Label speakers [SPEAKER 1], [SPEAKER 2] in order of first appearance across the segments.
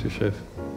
[SPEAKER 1] naši šef.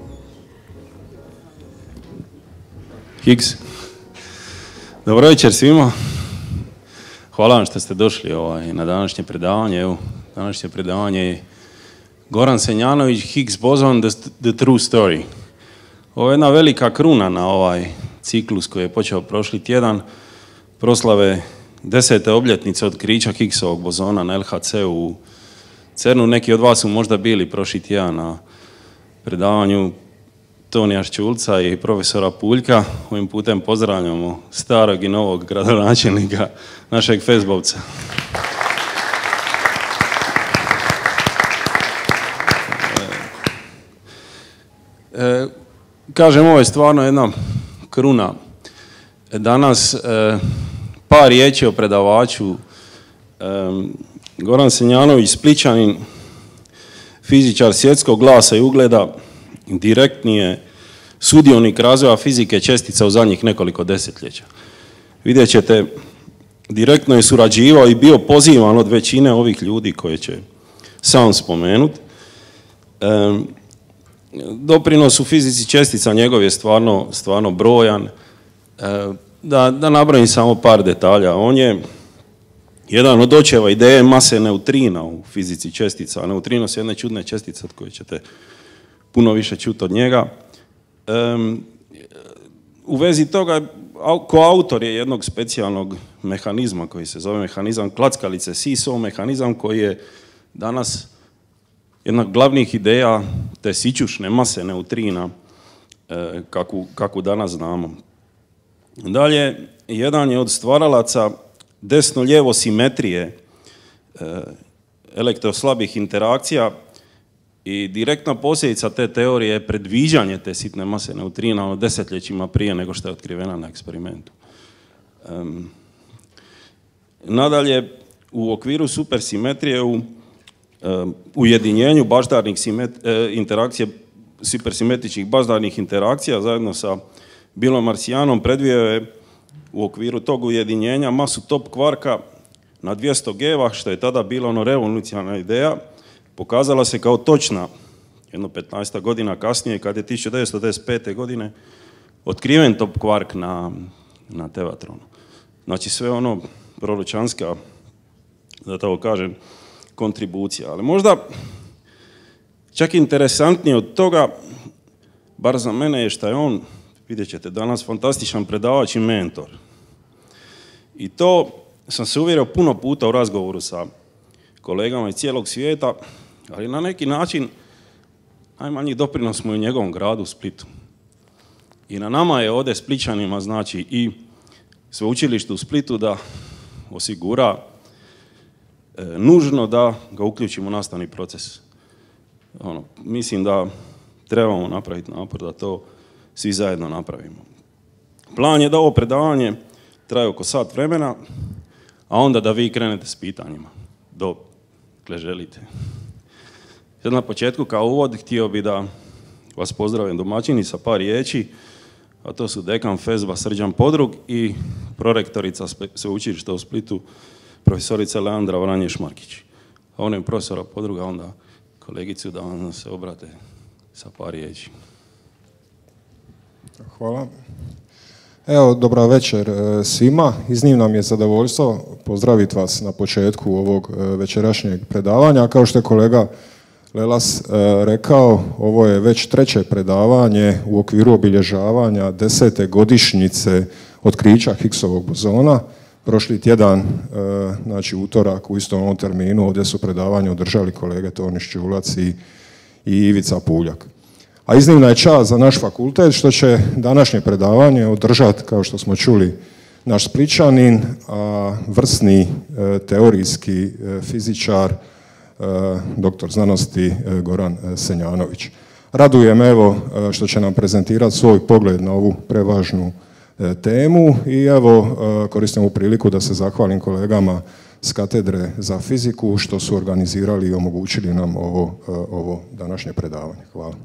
[SPEAKER 1] Higgs. Dobro večer svima. Hvala vam što ste došli na današnje predavanje. Evo, današnje predavanje je Goran Senjanović, Higgs Boson, the true story. Ovo je jedna velika kruna na ovaj ciklus koji je počeo prošli tjedan, proslave 10. obljetnice otkrića Higgsovog bozona na LHC u CERN-u. Neki od vas su možda bili prošli tjedan na predavanju Tonija Šćulca i profesora Puljka. Ovim putem pozdravljamo starog i novog gradonačelnika našeg FESB-ovca. Kažem, ovo je stvarno jedna kruna. Danas par riječi o predavaču. Goran Senjanović, Splićanin, fizičar svjetskog glasa i ugleda, direktni je sudionik razvoja fizike čestica u zadnjih nekoliko desetljeća. Vidjet ćete, direktno je surađivao i bio pozivan od većine ovih ljudi koje će sam spomenuti. Doprinos u fizici čestica njegov je stvarno brojan. Da nabrojim samo par detalja. On je jedan od očeva ideje mase neutrina u fizici čestica. Neutrino su jedne čudne čestice od koje ćete puno više čuti od njega. U vezi toga, koautor je jednog specijalnog mehanizma koji se zove mehanizam klackalice, Seesaw Mechanism, koji je danas jedna od glavnih ideja te sićušne mase neutrina kakvu danas znamo. Dalje, jedan je od stvaralaca desno-lijevo simetrije elektroslabih interakcija i direktna posljedica te teorije je predviđanje te sitne mase neutrina desetljećima prije nego što je otkrivena na eksperimentu. Nadalje, u okviru supersimetrije, u ujedinjenju baždarnih interakcija, supersimetričnih baždarnih interakcija zajedno sa Billom Marcijanom predvio je u okviru tog ujedinjenja masu top kvarka na 200 geva, što je tada bila revolucionarna ideja, pokazala se kao točna jedno 15 godina kasnije, kad je 1995. godine otkriven top kvark na Tevatronu. Znači sve ono proročanska, da tako kažem, kontribucija. Ali možda čak interesantnije od toga, bar za mene, je što je on, vidjet ćete danas, fantastičan predavač i mentor. I to sam se uvjerio puno puta u razgovoru sa kolegama iz cijelog svijeta, ali na neki način najmanji doprinos smo u njegovom gradu, u Splitu. I na nama je ovdje Splićanima, znači i sveučilište u Splitu, da osigura nužno da ga uključimo u nastavni proces. Mislim da trebamo napraviti napor da to svi zajedno napravimo. Plan je da ovo predavanje traje oko sat vremena, a onda da vi krenete s pitanjima, dokle želite. Sad na početku kao uvod htio bi da vas pozdravim domaćini sa par riječi, a to su dekan FESB-a Srđan Podrug i prorektorica sveučilišta u Splitu, profesorica Leandra Vranješ-Markić. A onem profesora Podruga onda kolegicu da vam se obrate sa par riječi.
[SPEAKER 2] Hvala. Evo, dobra večer svima. Iznimno mi je zadovoljstvo pozdraviti vas na početku ovog večerašnjeg predavanja. Kao što je kolega Lelas rekao, ovo je već treće predavanje u okviru obilježavanja 10. godišnjice otkrića Higgsovog bozona. Prošli tjedan, znači utorak, u istom ovom terminu, ovdje su predavanje održali kolege Toni Šćulac i Ivica Puljak. A iznimna je čast za naš fakultet što će današnje predavanje održati, kao što smo čuli, naš Splićanin, vrsni teorijski fizičar, doktor znanosti Goran Senjanović. Raduje me evo što će nam prezentirati svoj pogled na ovu prevažnu temu i evo koristim ovu priliku da se zahvalim kolegama s katedre za fiziku što su organizirali i omogućili nam ovo današnje predavanje. Hvala.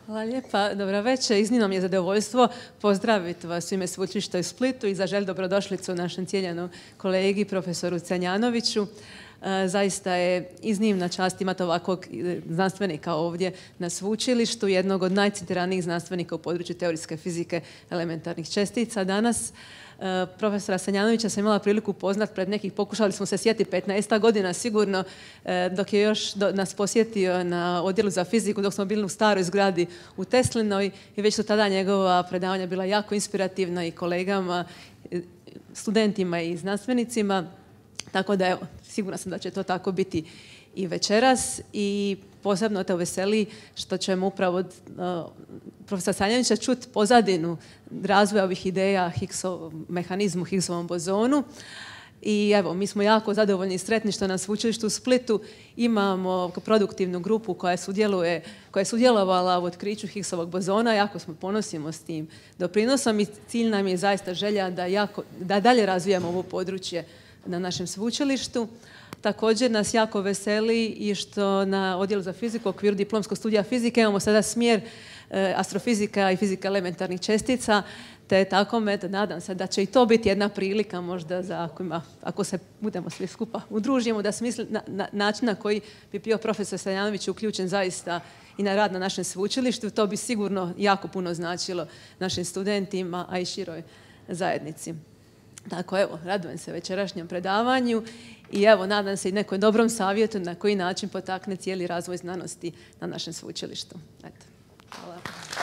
[SPEAKER 3] Hvala lijepa, dobra večer. Iznimno mi je zadovoljstvo pozdraviti vas u ime Sveučilišta u Splitu i zaželjeti dobrodošlicu našem cijenjenom kolegi, profesoru Senjanoviću. Zaista je iznimna čast imati ovakvog znanstvenika ovdje na sveučilištu, jednog od najcitiranijih znanstvenika u području teorijske fizike elementarnih čestica danas. Profesora Senjanovića sam imala priliku upoznat pred nekih, pokušali smo se sjetiti 15 godina sigurno, dok je još nas posjetio na odjelu za fiziku, dok smo bili u staroj zgradi u Teslinoj i već su tada njegova predavanja bila jako inspirativna i kolegama, studentima i znanstvenicima. Tako da, evo, sigurna sam da će to tako biti i večeras i posebno te veseli što ćemo upravo od profesora Senjanovića čuti pozadinu razvoja ovih ideja mehanizmu, Higgsovom bozonu. I evo, mi smo jako zadovoljni i sretni što na sveučilištu u Splitu imamo produktivnu grupu koja je sudjelovala u otkriću Higgsovog bozona. Jako smo ponosimo s tim doprinosom i cilj nam je zaista želja da dalje razvijamo ovo područje na našem sveučilištu. Također nas jako veseli i što na odjelu za fiziku u okviru diplomskog studija fizike imamo sada smjer astrofizika i fizika elementarnih čestica, te tako nadam se da će i to biti jedna prilika možda za ako se budemo svi skupa udružimo, da smisli način na koji bi bio profesor Senjanović uključen zaista i na rad na našem sveučilištu. To bi sigurno jako puno značilo našim studentima, a i široj zajednici. Tako, evo, radujem se večerašnjem predavanju i evo, nadam se i nekoj dobrom savjetu na koji način potakne cijeli razvoj znanosti na našem sveučilištu. Eto, hvala.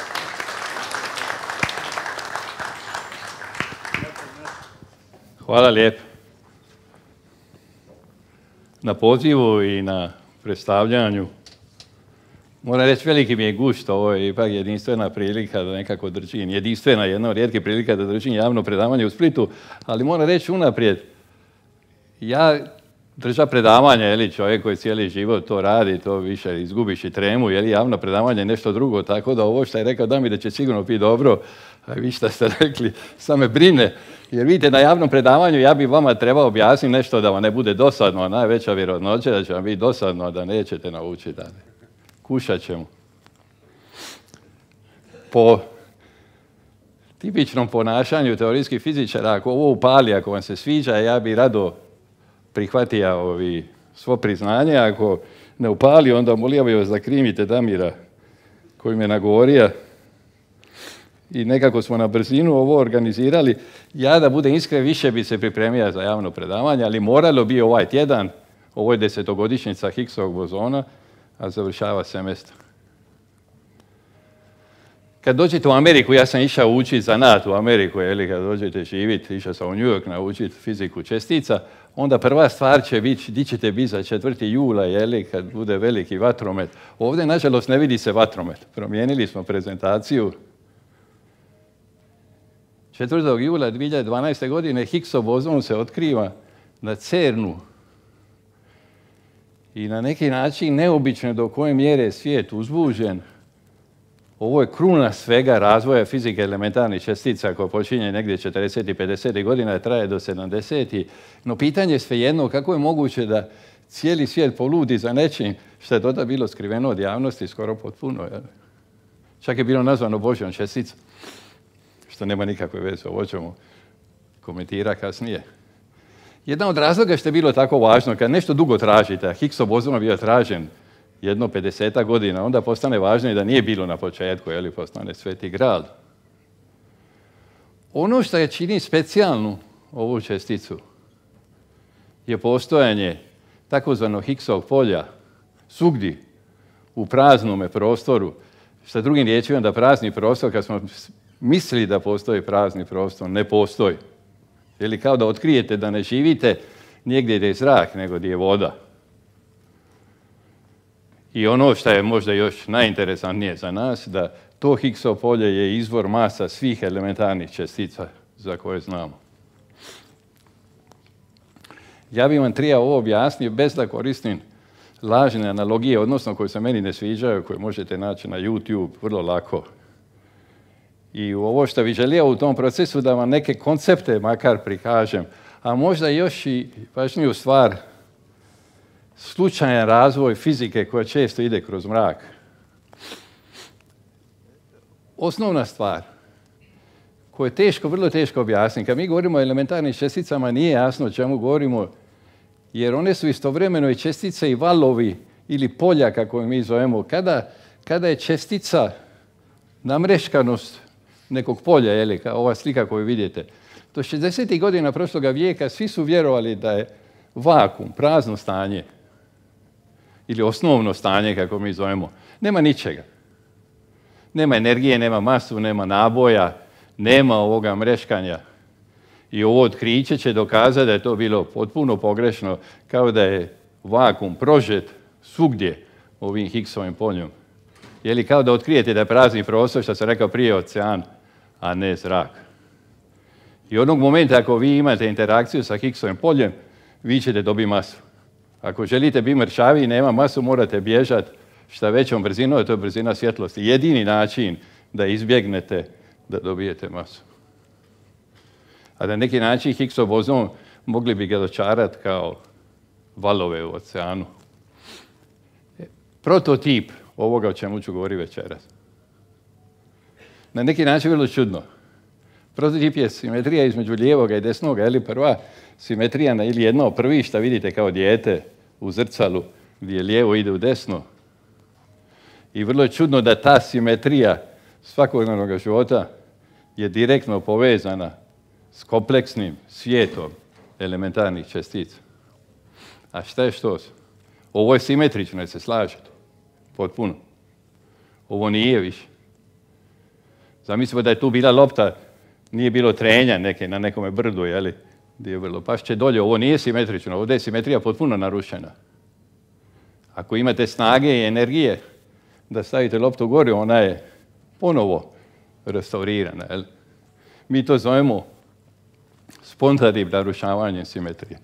[SPEAKER 4] Hvala lijepo na pozivu i na predstavljanju. Moram reći, veliki mi je gušt, ovo je ipak jedinstvena prilika da nekako držim, jedna od rijetkih prilika da držim javno predavanje u Splitu, ali moram reći unaprijed, ja držam predavanje, čovjek koji cijeli život to radi, to više izgubiš i tremu, javno predavanje je nešto drugo, tako da ovo što je rekao Damir da će sigurno biti dobro, a vi što ste rekli, samo me brine, jer vidite, na javnom predavanju ja bi vama trebao objasniti nešto da vam ne bude dosadno, a najveća vjerojatnoća da će vam biti dosadno, da nećete naučiti. Kušat ćemo. Po tipičnom ponašanju teorijskih fizičara, ako ovo upali, ako vam se sviđa, ja bi rado prihvatio svo priznanje. Ako ne upali, onda molio bih vas da krimite Damira koji me nagovorio. I nekako smo na brzinu ovo organizirali. Ja, da budem iskren, više bi se pripremio za javno predavanje, ali moralo bi ovaj tjedan, ovo je 10-godišnjica Higgsovog bozona, a završava semestar. Kad dođete u Ameriku, ja sam išao učiti zanat u Ameriku, kad dođete živjeti, išao sam u New York naučiti fiziku čestica, onda prva stvar će biti, di ćete biti za 4. jula, kad bude veliki vatromet. Ovdje, nažalost, ne vidi se vatromet. Promijenili smo prezentaciju. 4. jula 2012. godine Higgsov bozon se otkriva na CERN-u. I na neki način neobično do koje mjere je svijet uzbuđen. Ovo je kruna svega razvoja fizike elementarnih čestica koja počinje negdje 40. i 50. godina i traje do 70. No pitanje je svejedno kako je moguće da cijeli svijet poludi za nečim što je tada bilo skriveno od javnosti skoro potpuno. Čak je bilo nazvano Božjom česticom, što nema nikakve veze, ovo ćemo komentirati kasnije. Jedan od razloga što je bilo tako važno, kad nešto dugo tražite, a Higgsov bozon bio tražen jedno 50 godina, onda postane važno i da nije bilo na početku, postane sveti gral. Ono što je čini specijalnu ovu česticu je postojanje takozvanog Higgsovog polja svugdje u praznome prostoru, što drugim riječima da prazni prostor, kad smo mislili da postoji prazni prostor, ne postoji. Ili kao da otkrijete da ne živite nigdje gdje je zrak, nego gdje je voda. I ono što je možda još najinteresantnije za nas, da to Higgsovo polje je izvor masa svih elementarnih čestica za koje znamo. Ja bih vam trebao ovo objasniti bez da koristim lažne analogije, odnosno koje se meni ne sviđaju, koje možete naći na YouTube vrlo lako. I ovo što bih želio u tom procesu da vam neke koncepte makar prikažem, a možda još i važniju stvar, slučajan razvoj fizike koja često ide kroz mrak. osnovna stvar koju je teško, vrlo teško objasniti. Kad mi govorimo o elementarnim česticama, nije jasno o čemu govorimo, jer one su istovremeno i čestice i valovi ili polja, kako mi zovemo. Kada je čestica namreškanost nekog polja, je kao ova slika koju vidite, do 60. godina prošloga vijeka svi su vjerovali da je vakuum, prazno stanje, ili osnovno stanje, kako mi zovemo. Nema ničega. Nema energije, nema masu, nema naboja, nema ovoga mreškanja. I ovo otkriće će dokazati da je to bilo potpuno pogrešno, kao da je vakuum prožet svugdje ovim Higgsovim poljem. Je li kao da otkrijete da je prazni prostor, što sam rekao prije, ocean, a ne zrak. I onog momenta ako vi imate interakciju sa Higgsovim poljem, vi ćete dobiti masu. Ako želite biti mršavi i nema masu, morate bježati šta većom brzinom, to je brzina svjetlosti. Jedini način da izbjegnete da dobijete masu. A na neki način Higgsov bozon mogli bi ga dočarati kao valove u oceanu. Prototip ovoga o čemu ću govoriti večeras. Na neki način vrlo čudno. Prototip je simetrija između lijevoga i desnoga, ili prva simetrija ili jedno od prvih što vidite kao dijete u zrcalu gdje lijevo ide u desno. I vrlo je čudno da ta simetrija svakodnevnog života je direktno povezana s kompleksnim svijetom elementarnih čestica. A šta je što? Ovo je simetrično, jer se slažete. Potpuno. Ovo nije više. Zamislimo da je tu bila lopta, nije bilo trenja neke na nekome brdu, jeli? Gdje je bilo pašće dolje. Ovo nije simetrično, ovdje je simetrija potpuno narušena. Ako imate snage i energije da stavite loptu gore, ona je ponovo restaurirana. Jeli? Mi to zovemo spontanim narušavanjem simetrije.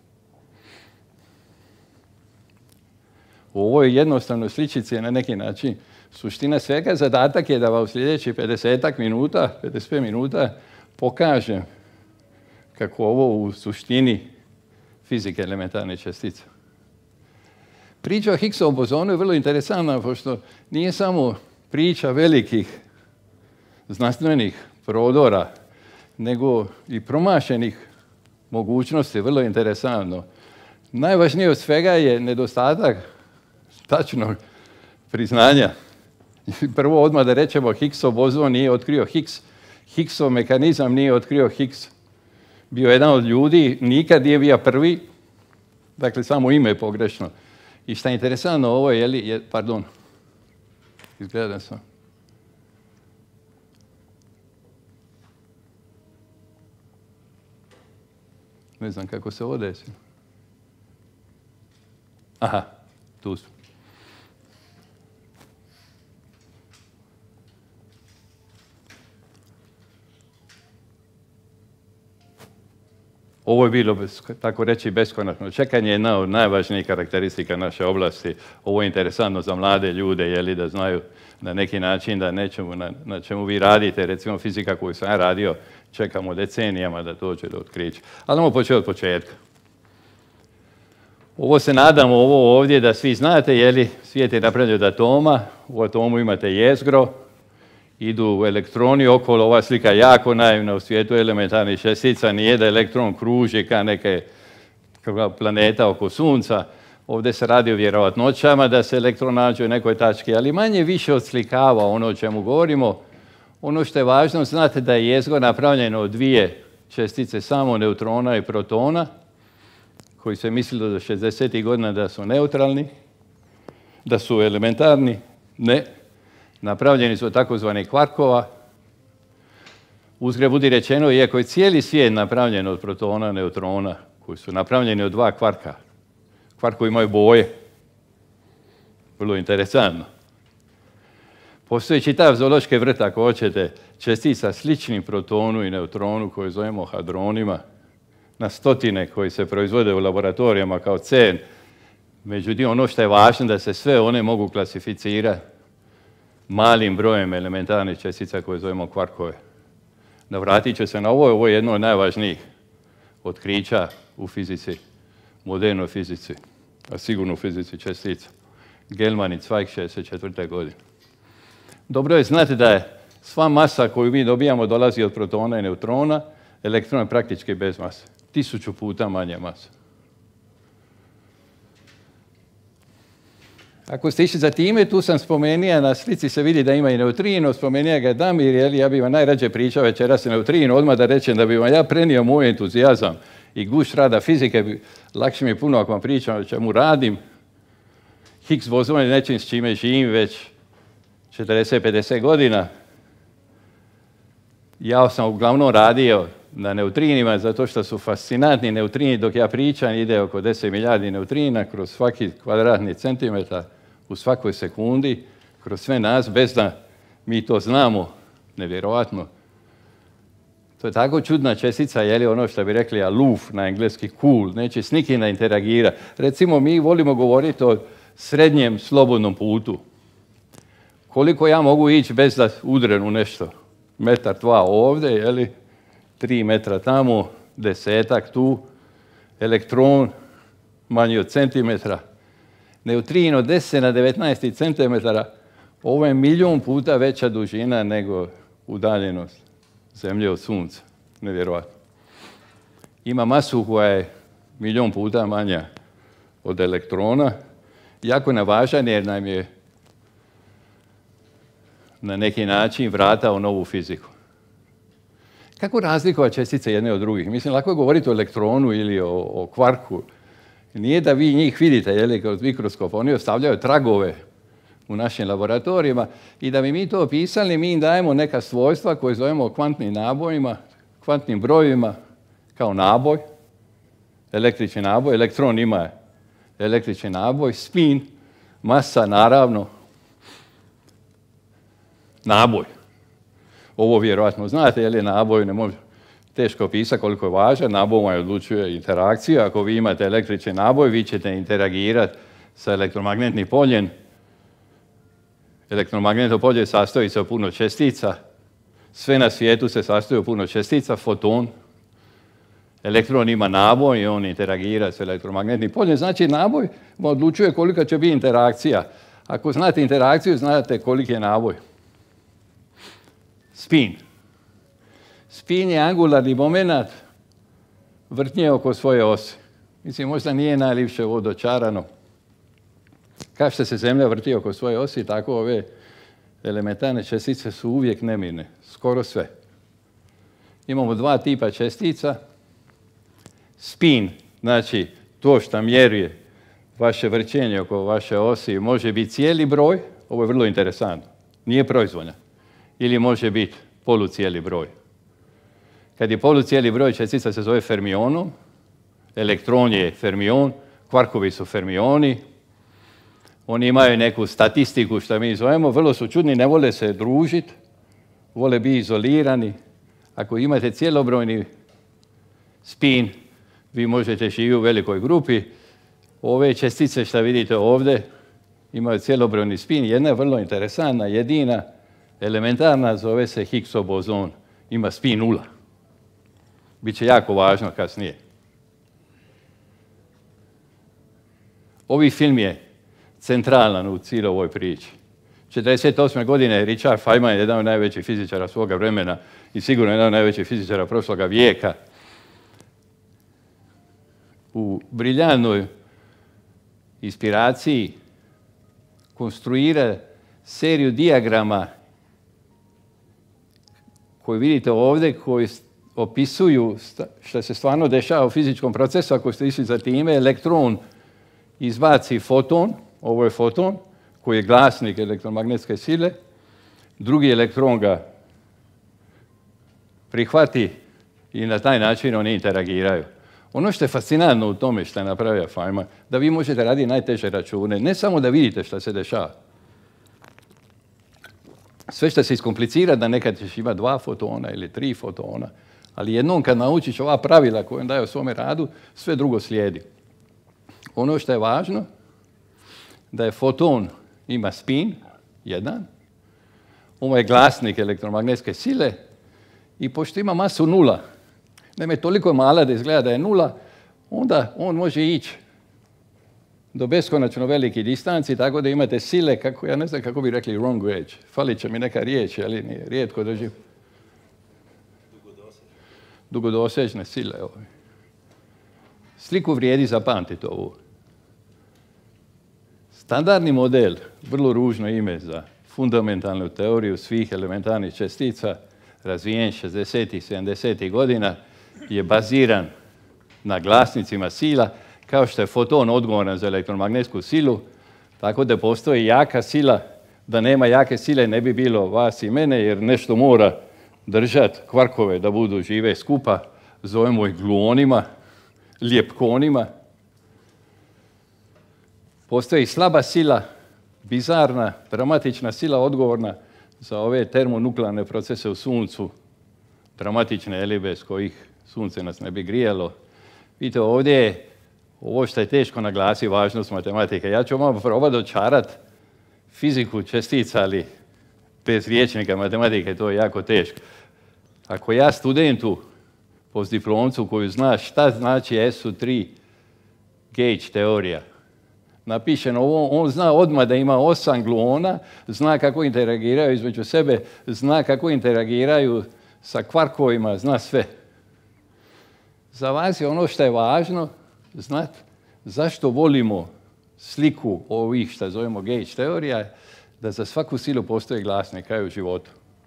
[SPEAKER 4] U ovoj jednostavnoj sličici je na neki način suština svega. Zadatak je da vam u sljedećih 55 minuta pokažem kako ovo u suštini fizike elementarne čestice. Priča o Higgsovom bozonu je vrlo interesantna, pošto nije samo priča velikih znanstvenih prodora, nego i promašenih mogućnosti, vrlo interesantno. Najvažnije od svega je nedostatak tačnog priznanja. Prvo odmah da rečemo, Higgsov bozon nije otkrio Higgs, Higgsov mekanizam nije otkrio Higgs. Bio jedan od ljudi, nikad nije bio prvi, dakle samo ime je pogrešno. I šta je interesantno, ovo je, pardon, izgleda sam. Ne znam kako se ovo desi. Aha, tu su. Ovo je bilo, tako reći, beskonačno čekanje, jedna od najvažnijih karakteristika naše oblasti. Ovo je interesantno za mlade ljude, jeli, da znaju na neki način da nečemu, na čemu vi radite, recimo fizika koju sam ja radio, čekamo decenijama da dođe do otkrića. Ali idemo početi od početka. Ovo se nadamo, ovo ovdje da svi znate, jeli, svijet je napravljen od atoma, u atomu imate jezgro, idu elektroni okolo, ova slika je jako naivna u svijetu elementarnih čestica, nije da elektron kruži kao neke planeta oko Sunca. Ovdje se radi o vjerovatnoćama da se elektron nađe u nekoj tački, ali manje više odslikava ono o čemu govorimo. Ono što je važno, znate da je jezgro napravljeno od dvije čestice, samo neutrona i protona, koji se mislilo do 60. godina da su neutralni, da su elementarni. Ne. Napravljeni su od takozvanih kvarkova. Uzgred budi rečeno, iako je cijeli svijet napravljen od protona, neutrona, koji su napravljeni od dva kvarka. Kvarkovi imaju boje. Vrlo interesantno. Postoji čitav zoološki vrt, ako hoćete, čestica sličnim protonu i neutronu, koje zovemo hadronima, na stotine koji se proizvode u laboratorijama kao CERN. Međutim, ono što je važno da se sve one mogu klasificirati malim brojem elementarnih čestica koje zovemo kvarkove. Navratit ću se na ovo je jedno od najvažnijih otkrića u fizici, modernoj fizici, a sigurno u fizici čestica. Gell-Mann i Zweig 64. godine. Dobro je znati da je Sva masa koju mi dobijamo dolazi od protona i neutrona, elektron je praktički bez mase. 1000 puta manje masa. Ako ste išli za time, tu sam spomenuo, na slici se vidi da ima i neutrino, spomenuo ga je Damir, jer ja bih vam najrađe pričao večeras o neutrino, odmah da rečem da bih vam ja prenio moj entuzijazam i gušt rada fizike, lakše mi je puno ako vam pričam o čemu radim. Higgs Boson je nečim s čime živim već 40-50 godina. Ja sam uglavnom radio na neutrinima zato što su fascinantni neutrini. Dok ja pričam ide oko 10 milijardi neutrina kroz svaki kvadratni centimetar u svakoj sekundi, kroz sve nas, bez da mi to znamo, nevjerojatno. To je tako čudna čestica, je li ono što bi rekli aloof na engleski cool, neće s nikim da interagira. Recimo, mi volimo govoriti o srednjem slobodnom putu. Koliko ja mogu ići bez da udrem u nešto? 1-2 metra ovdje, je li? 3 metra tamo, 10 tu, elektron manji od centimetra, neutrino 10 na 19 centimetara, ovo je 1.000.000 puta veća dužina nego udaljenost Zemlje od Sunca, nevjerojatno. Ima masu koja je 1.000.000 puta manja od elektrona, jako je važan jer nam je na neki način vratao novu fiziku. Kako razlikovati čestice jedne od drugih? Mislim, lako je govoriti o elektronu ili o kvarku. Nije da vi njih vidite, jeli, kroz mikroskop. Oni ostavljaju tragove u našim laboratorijima i da bi mi to opisali, mi im dajemo neka svojstva koje zovemo kvantnim nabojima, kvantnim brojevima, kao naboj, električni naboj. Elektron ima električni naboj, spin, masa, naravno, naboj. Ovo vjerojatno znate, je li naboj ne može teško opisati koliko je važan. Naboj vam odlučuje interakciju. Ako vi imate električni naboj, vi ćete interagirati sa elektromagnetnim poljem. Elektromagnetno polje sastoji se od puno čestica. Sve na svijetu se sastoji od puno čestica, foton. Elektron ima naboj i on interagira sa elektromagnetnim poljem. Znači, naboj vam odlučuje kolika će biti interakcija. Ako znate interakciju, znate koliki je naboj. Spin. Spin je angularni moment vrtnje oko svoje osi. Mislim, možda nije najljepše ovo dočarano. Kao što se Zemlja vrti oko svoje osi, tako ove elementarne čestice su uvijek nemirne. Skoro sve. Imamo 2 tipa čestica. Spin, znači to što mjeruje vaše vrćenje oko vaše osi, može biti cijeli broj, ovo je vrlo interesantno, nije proizvoljno. Ili može biti polucijeli broj. Kad je polucijeli broj, čestica se zove fermionom, elektron je fermion, kvarkovi su fermioni, oni imaju neku statistiku što mi zovemo, vrlo su čudni, ne vole se družiti, vole biti izolirani. Ako imate cijelobrojni spin, vi možete živjeti u velikoj grupi. Ove čestice što vidite ovdje imaju cijelobrojni spin, jedna je vrlo interesantna, jedina, elementarna, zove se Higgs Boson, ima spin 0. Biće jako važno kasnije. Ovi film je centralan u cijeloj ovoj priči. 1948. godine Richard Feynman je jedan od najvećih fizičara svoga vremena i sigurno jedan od najvećih fizičara prošloga vijeka. U briljantnoj inspiraciji konstruira seriju dijagrama koji vidite ovdje, koji opisuju što se stvarno dešava u fizičkom procesu. Ako ste išli za time, elektron izbaci foton, ovo je foton, koji je glasnik elektromagnetske sile, drugi elektron ga prihvati i na taj način oni interagiraju. Ono što je fascinantno u tome što je napravio Feynman, da vi možete raditi najteže račune, ne samo da vidite što se dešava. Sve što se iskomplicira, da nekad ćeš imati 2 fotona ili 3 fotona, ali jednom kad naučiš ova pravila koje on daje u svome radu, sve drugo slijedi. Ono što je važno, da je foton ima spin, 1, ovo je glasnik elektromagnetske sile i pošto ima masu 0, naime toliko je mala da izgleda da je 0, onda on može ići do beskonačno velikih distanci, tako da imate sile, kako, ja ne znam kako bi rekli wrong edge. Falit će mi neka riječ, ali nije rijetko doživ. Dugodosežne sile. Sliku vrijedi zapamtiti ovu. Standardni model, vrlo ružno ime za fundamentalnu teoriju svih elementarnih čestica, razvijen 60. i 70. godina, je baziran na glasnicima sila, kao što je foton odgovoran za elektromagnetsku silu, tako da postoji jaka sila. Da nema jake sile ne bi bilo vas i mene, jer nešto mora držati kvarkove da budu žive skupa, zovemo ih gluonima, ljepkonima. Postoji slaba sila, bizarna, dramatična sila odgovorna za ove termonuklearne procese u Suncu, dramatične elibe s kojih Sunce nas ne bi grijalo. Vidite, ovdje je ovo što je teško naglasi važnost matematike. Ja ću vam probati dočarati fiziku čestica, ali bez rječnika matematike to je jako teško. Ako ja studentu, postdiplomcu koji zna šta znači SU3 gauge teorija, napišeno ovo, on zna odmah da ima 8 gluona, zna kako interagiraju između sebe, zna kako interagiraju sa kvarkovima, zna sve. Za vas je ono što je važno znati zašto volimo sliku ovih što zovemo gauge teorija, da za svaku silu postoji glasnik kao u životu.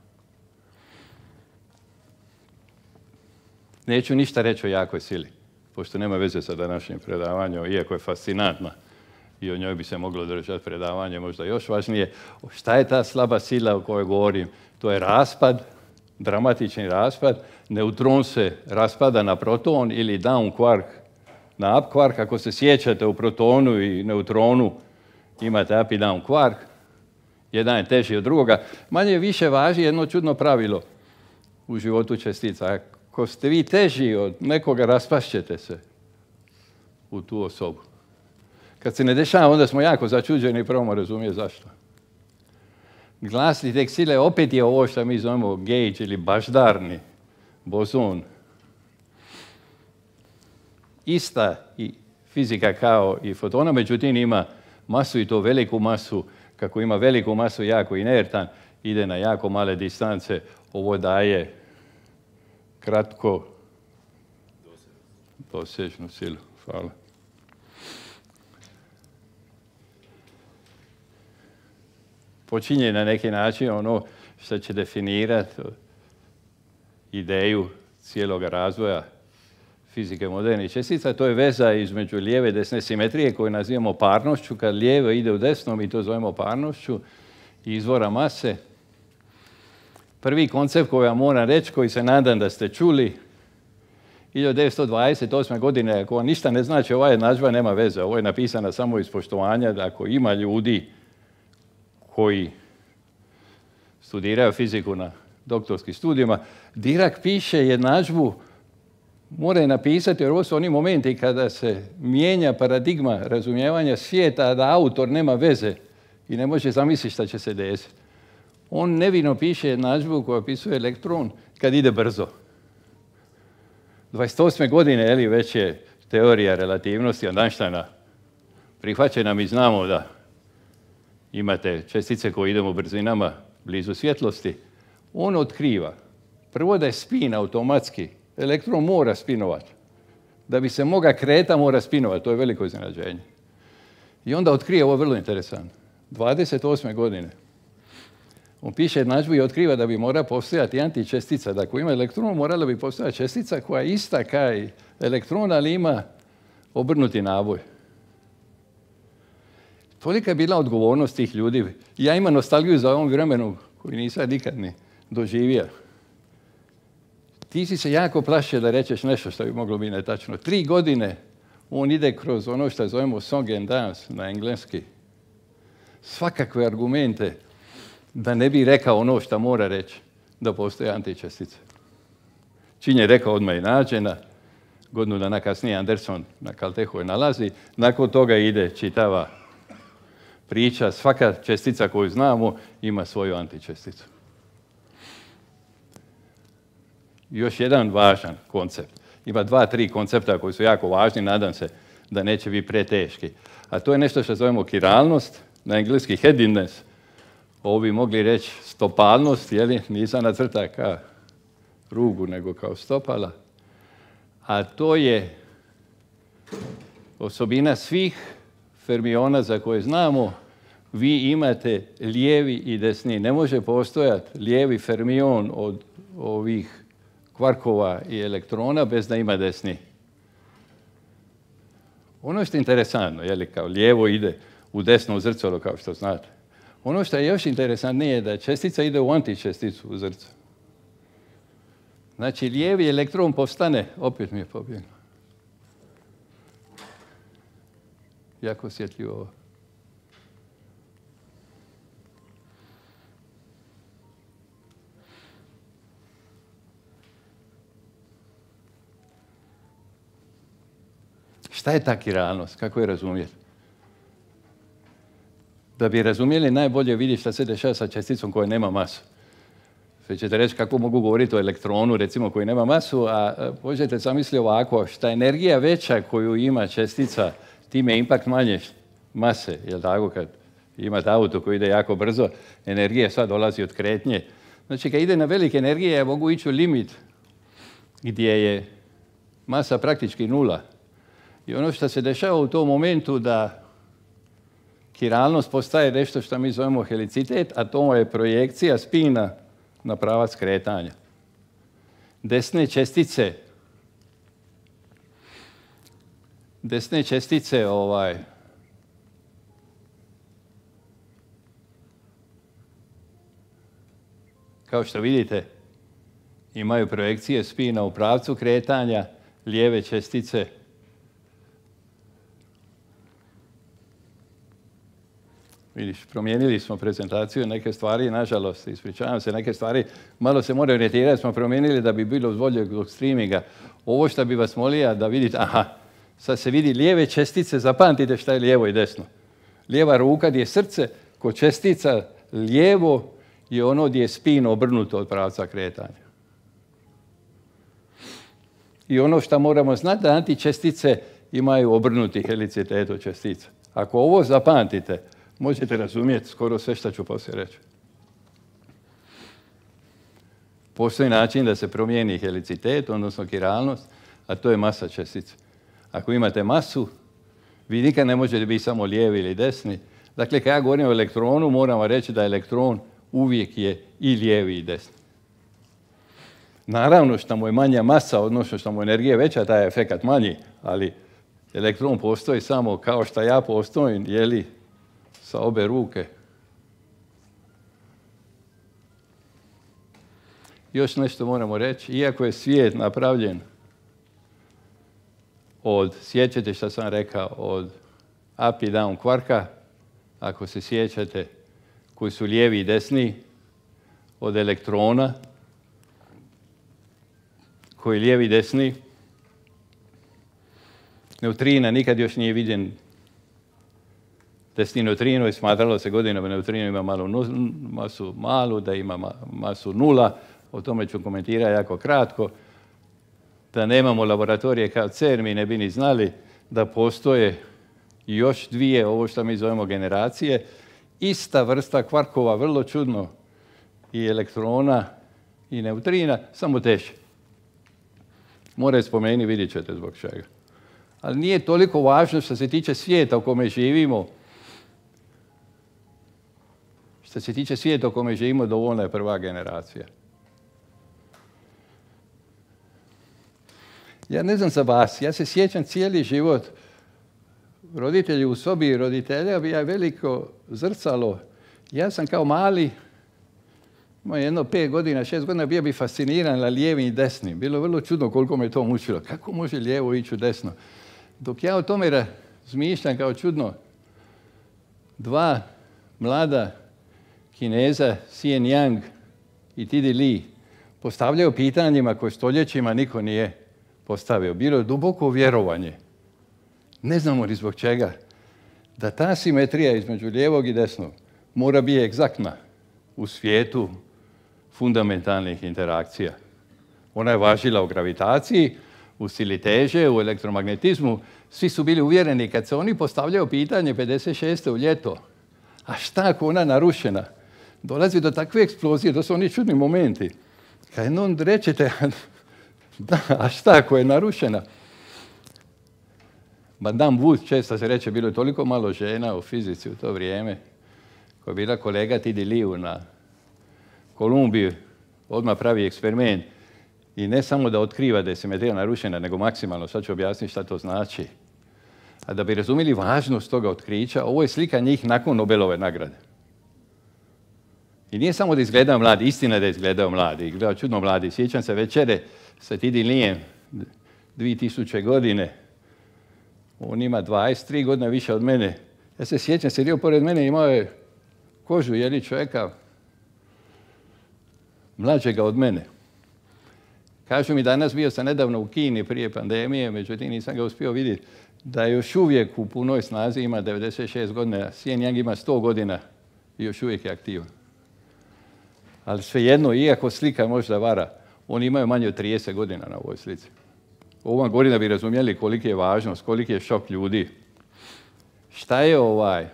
[SPEAKER 4] Neću ništa reći o jakoj sili, pošto nema veze sa današnjim predavanjem, iako je fascinantna i o njoj bi se moglo držati predavanje, možda još važnije. Šta je ta slaba sila o kojoj govorim? To je raspad, dramatični raspad. Neutron se raspada na proton ili down quark na up quark. Ako se sjećate, u protonu i neutronu imate up i down quark. Jedan je teži od drugoga. Manje više važi jedno čudno pravilo u životu čestica. Ako ste vi teži od nekoga, raspašćete se u tu osobu. Kad se ne dešava, onda smo jako začuđeni i probamo razumjeti zašto. Glasni tek sile opet je ovo što mi zovemo gauge ili baždarni boson. Ista i fizika kao i fotona, međutim ima masu i to veliku masu. Kako ima veliku masu, jako inertan, ide na jako male distance. Ovo daje kratko dosežnu silu. Hvala. Počinje na neki način ono što će definirati ideju cijelog razvoja fizike modernih čestica. To je veza između lijeve i desne simetrije koju nazivamo parnošću. Kad lijevo ide u desno, mi to zovemo parnošću izvora mase. Prvi koncept koji vam moram reći, koji se nadam da ste čuli, 1928. godine, ako vam ništa ne znači, ova jednadžba nema veze. Ovo je napisana samo iz poštovanja da ako ima ljudi koji studiraju fiziku na doktorskim studijima, Dirac piše jednadžbu, mora je napisati, jer ovo su oni momenti kada se mijenja paradigma razumijevanja svijeta, a da autor nema veze i ne može zamisliti šta će se desiti. On nevino piše jednadžbu koja opisuje elektron kad ide brzo. 28. godine, već je teorija relativnosti od Einsteina prihvaćena. Mi znamo da imate čestice koje idemo brzinama blizu svjetlosti. On otkriva prvo da je spin automatski. Elektron mora spinovati. Da bi se mogao kretati, mora spinovati. To je veliko iznenađenje. I onda otkrije ovo vrlo interesantno. 28. godine. On piše jednadžbu i otkriva da bi mora postojati antičestica. Da ako ima elektron, morala bi postojati čestica koja je ista kao i elektron, ali ima obrnuti naboj. Tolika je bila odgovornost tih ljudi. Ja imam nostalgiju za ovom vremenu koji nisam nikad ni doživio. Ti si se jako plašio da rečeš nešto što bi moglo biti netačno. 3 godine on ide kroz ono što zovemo song and dance na engleski. Svakakve argumente da ne bi rekao ono što mora reći, da postoje antičestice. Čin je rekao odmah i nađena. Godinu dana kasnije Anderson na Caltechu je nalazi. Nakon toga ide čitava priča. Svaka čestica koju znamo ima svoju antičesticu. Još jedan važan koncept. Ima 2-3 koncepta koji su jako važni, nadam se da neće biti preteški. A to je nešto što zovemo kiralnost, na engleski headedness. Ovo bi mogli reći stopalnost, nisam nacrta kao rugu, nego kao stopala. A to je osobina svih fermiona za koje znamo. Vi imate lijevi i desni. Ne može postojati lijevi fermion od ovih kvarkova i elektrona bez da ima desni. Ono što je interesantno, kao lijevo ide u desno zrcalo, kao što znate. Ono što je još interesantnije je da čestica ide u antičesticu u zrcu. Znači, lijevi elektron postane, opet mi je pobjeglo. Jako osjetljivo ovo. Šta je ta kiralnost? Kako je razumjeti? Da bi razumjeli, najbolje vidjeti šta se dešava sa česticom koja nema masu. Sve ćete reći kako mogu govoriti o elektronu, recimo, koji nema masu, a možete zamisliti ovako, šta energija veća koju ima čestica, time je impakt manje mase, jel tako, kad imate auto koji ide jako brzo, energija sad dolazi od kretnje. Znači, kad ide na velike energije, ja mogu ići u limit gdje je masa praktički nula. I ono što se dešava u tom momentu da kiralnost postaje nešto što mi zovemo helicitet, a to je projekcija spina na pravac kretanja. Desne čestice kao što vidite, imaju projekcije spina u pravcu kretanja, lijeve čestice vidiš, promijenili smo prezentaciju, neke stvari, nažalost, ispričavam se, neke stvari malo se moraju orijentirati, smo promijenili da bi bilo boljeg streaminga. Ovo što bi vas molio da vidite, sad se vidi lijeve čestice, zapamtite šta je lijevo i desno. Lijeva ruka gdje je srce, kod čestica lijevo je ono gdje je spin obrnuto od pravca kretanja. I ono što moramo znati da antičestice imaju obrnuti helicitet od čestica. Ako ovo zapamtite, možete razumjeti skoro sve što ću poslije reći. Postoji način da se promijeni helicitet, odnosno kiralnost, a to je masa čestice. Ako imate masu, vi nikad ne možete biti samo lijevi ili desni. Dakle, kad ja govorim o elektronu, moramo reći da elektron uvijek je i lijevi i desni. Naravno, što mu je manja masa, odnosno što mu je energija veća, taj je efekat manji, ali elektron postoji samo kao što ja postojim, sa obe ruke. Još nešto moramo reći. Iako je svijet napravljen sjećate što sam rekao, od up i down kvarka, ako se sjećate, koji su lijevi i desni, od elektrona, koji lijevi i desni, neutrina nikad još nije viđen. Desni neutrino je smatralo se godinama neutrino ima masu malu, da ima masu nula. O tome ću komentirati jako kratko. Da nemamo laboratorije kao CERN, mi ne bi ni znali da postoje još dvije, ovo što mi zovemo generacije, ista vrsta kvarkova, vrlo čudno, i elektrona i neutrina, samo teže. More spomenuti, vidjet ćete zbog čega. Ali nije toliko važno što se tiče svijeta u kome živimo. Što se tiče svijeta u kome živimo, dovoljna je prva generacija. Ja ne znam za vas, ja se sjećam cijeli život. Roditelji u sobi roditelja bija veliko zrcalo. Ja sam kao mali, imao jedno 5 godina, 6 godina, bio bi fasciniran na lijevim i desnim. Bilo vrlo čudno koliko me to mučilo. Kako može lijevo ići u desno? Dok ja o tome razmišljam kao čudno, dva mlada Kineza, Sien Yang i Tidi Li, postavljaju pitanjima koje stoljećima niko nije postavio. Bilo je duboko vjerovanje, ne znamo ni zbog čega, da ta simetrija između lijevog i desnog mora biti egzaktna u svijetu fundamentalnih interakcija. Ona je važila u gravitaciji, u sili teže, u elektromagnetizmu, svi su bili uvjereni kad se oni postavljaju pitanje 56. u ljeto, a šta ako ona narušena? Dolazi do takve eksplozije, to su oni čudni momenti. Kad jednom rečete, da, a šta ako je narušena? Madame Wood, često se reče, bilo je toliko malo žena u fizici u to vrijeme, koja je bila kolega Tidi Liu na Kolumbiji, odmah pravi eksperiment. I ne samo da otkriva da je simetrija narušena, nego maksimalno, sad ću objasniti šta to znači. A da bi razumjeli važnost toga otkrića, ovo je slika njih nakon Nobelove nagrade. I nije samo da izgledao mladi, istina da izgledao mladi, izgledao čudno mladi. Sjećam se večere sa Tidi Lijem 2000 godine. On ima 23 godine više od mene. Ja se sjećam, sjedio pored mene i imao je kožu jeli čovjeka mlađega od mene. Kažu mi danas, bio sam nedavno u Kini prije pandemije, međutim nisam ga uspio vidjeti, da još uvijek u punoj snazi, ima 96 godina, Sien Yang ima 100 godina i još uvijek je aktivan. Ali svejedno, iako slika možda vara, oni imaju manje od 30 godina na ovoj slici. Ovo vam govori da bi razumjeli koliki je važnost, koliki je šok ljudi. Šta je ovaj?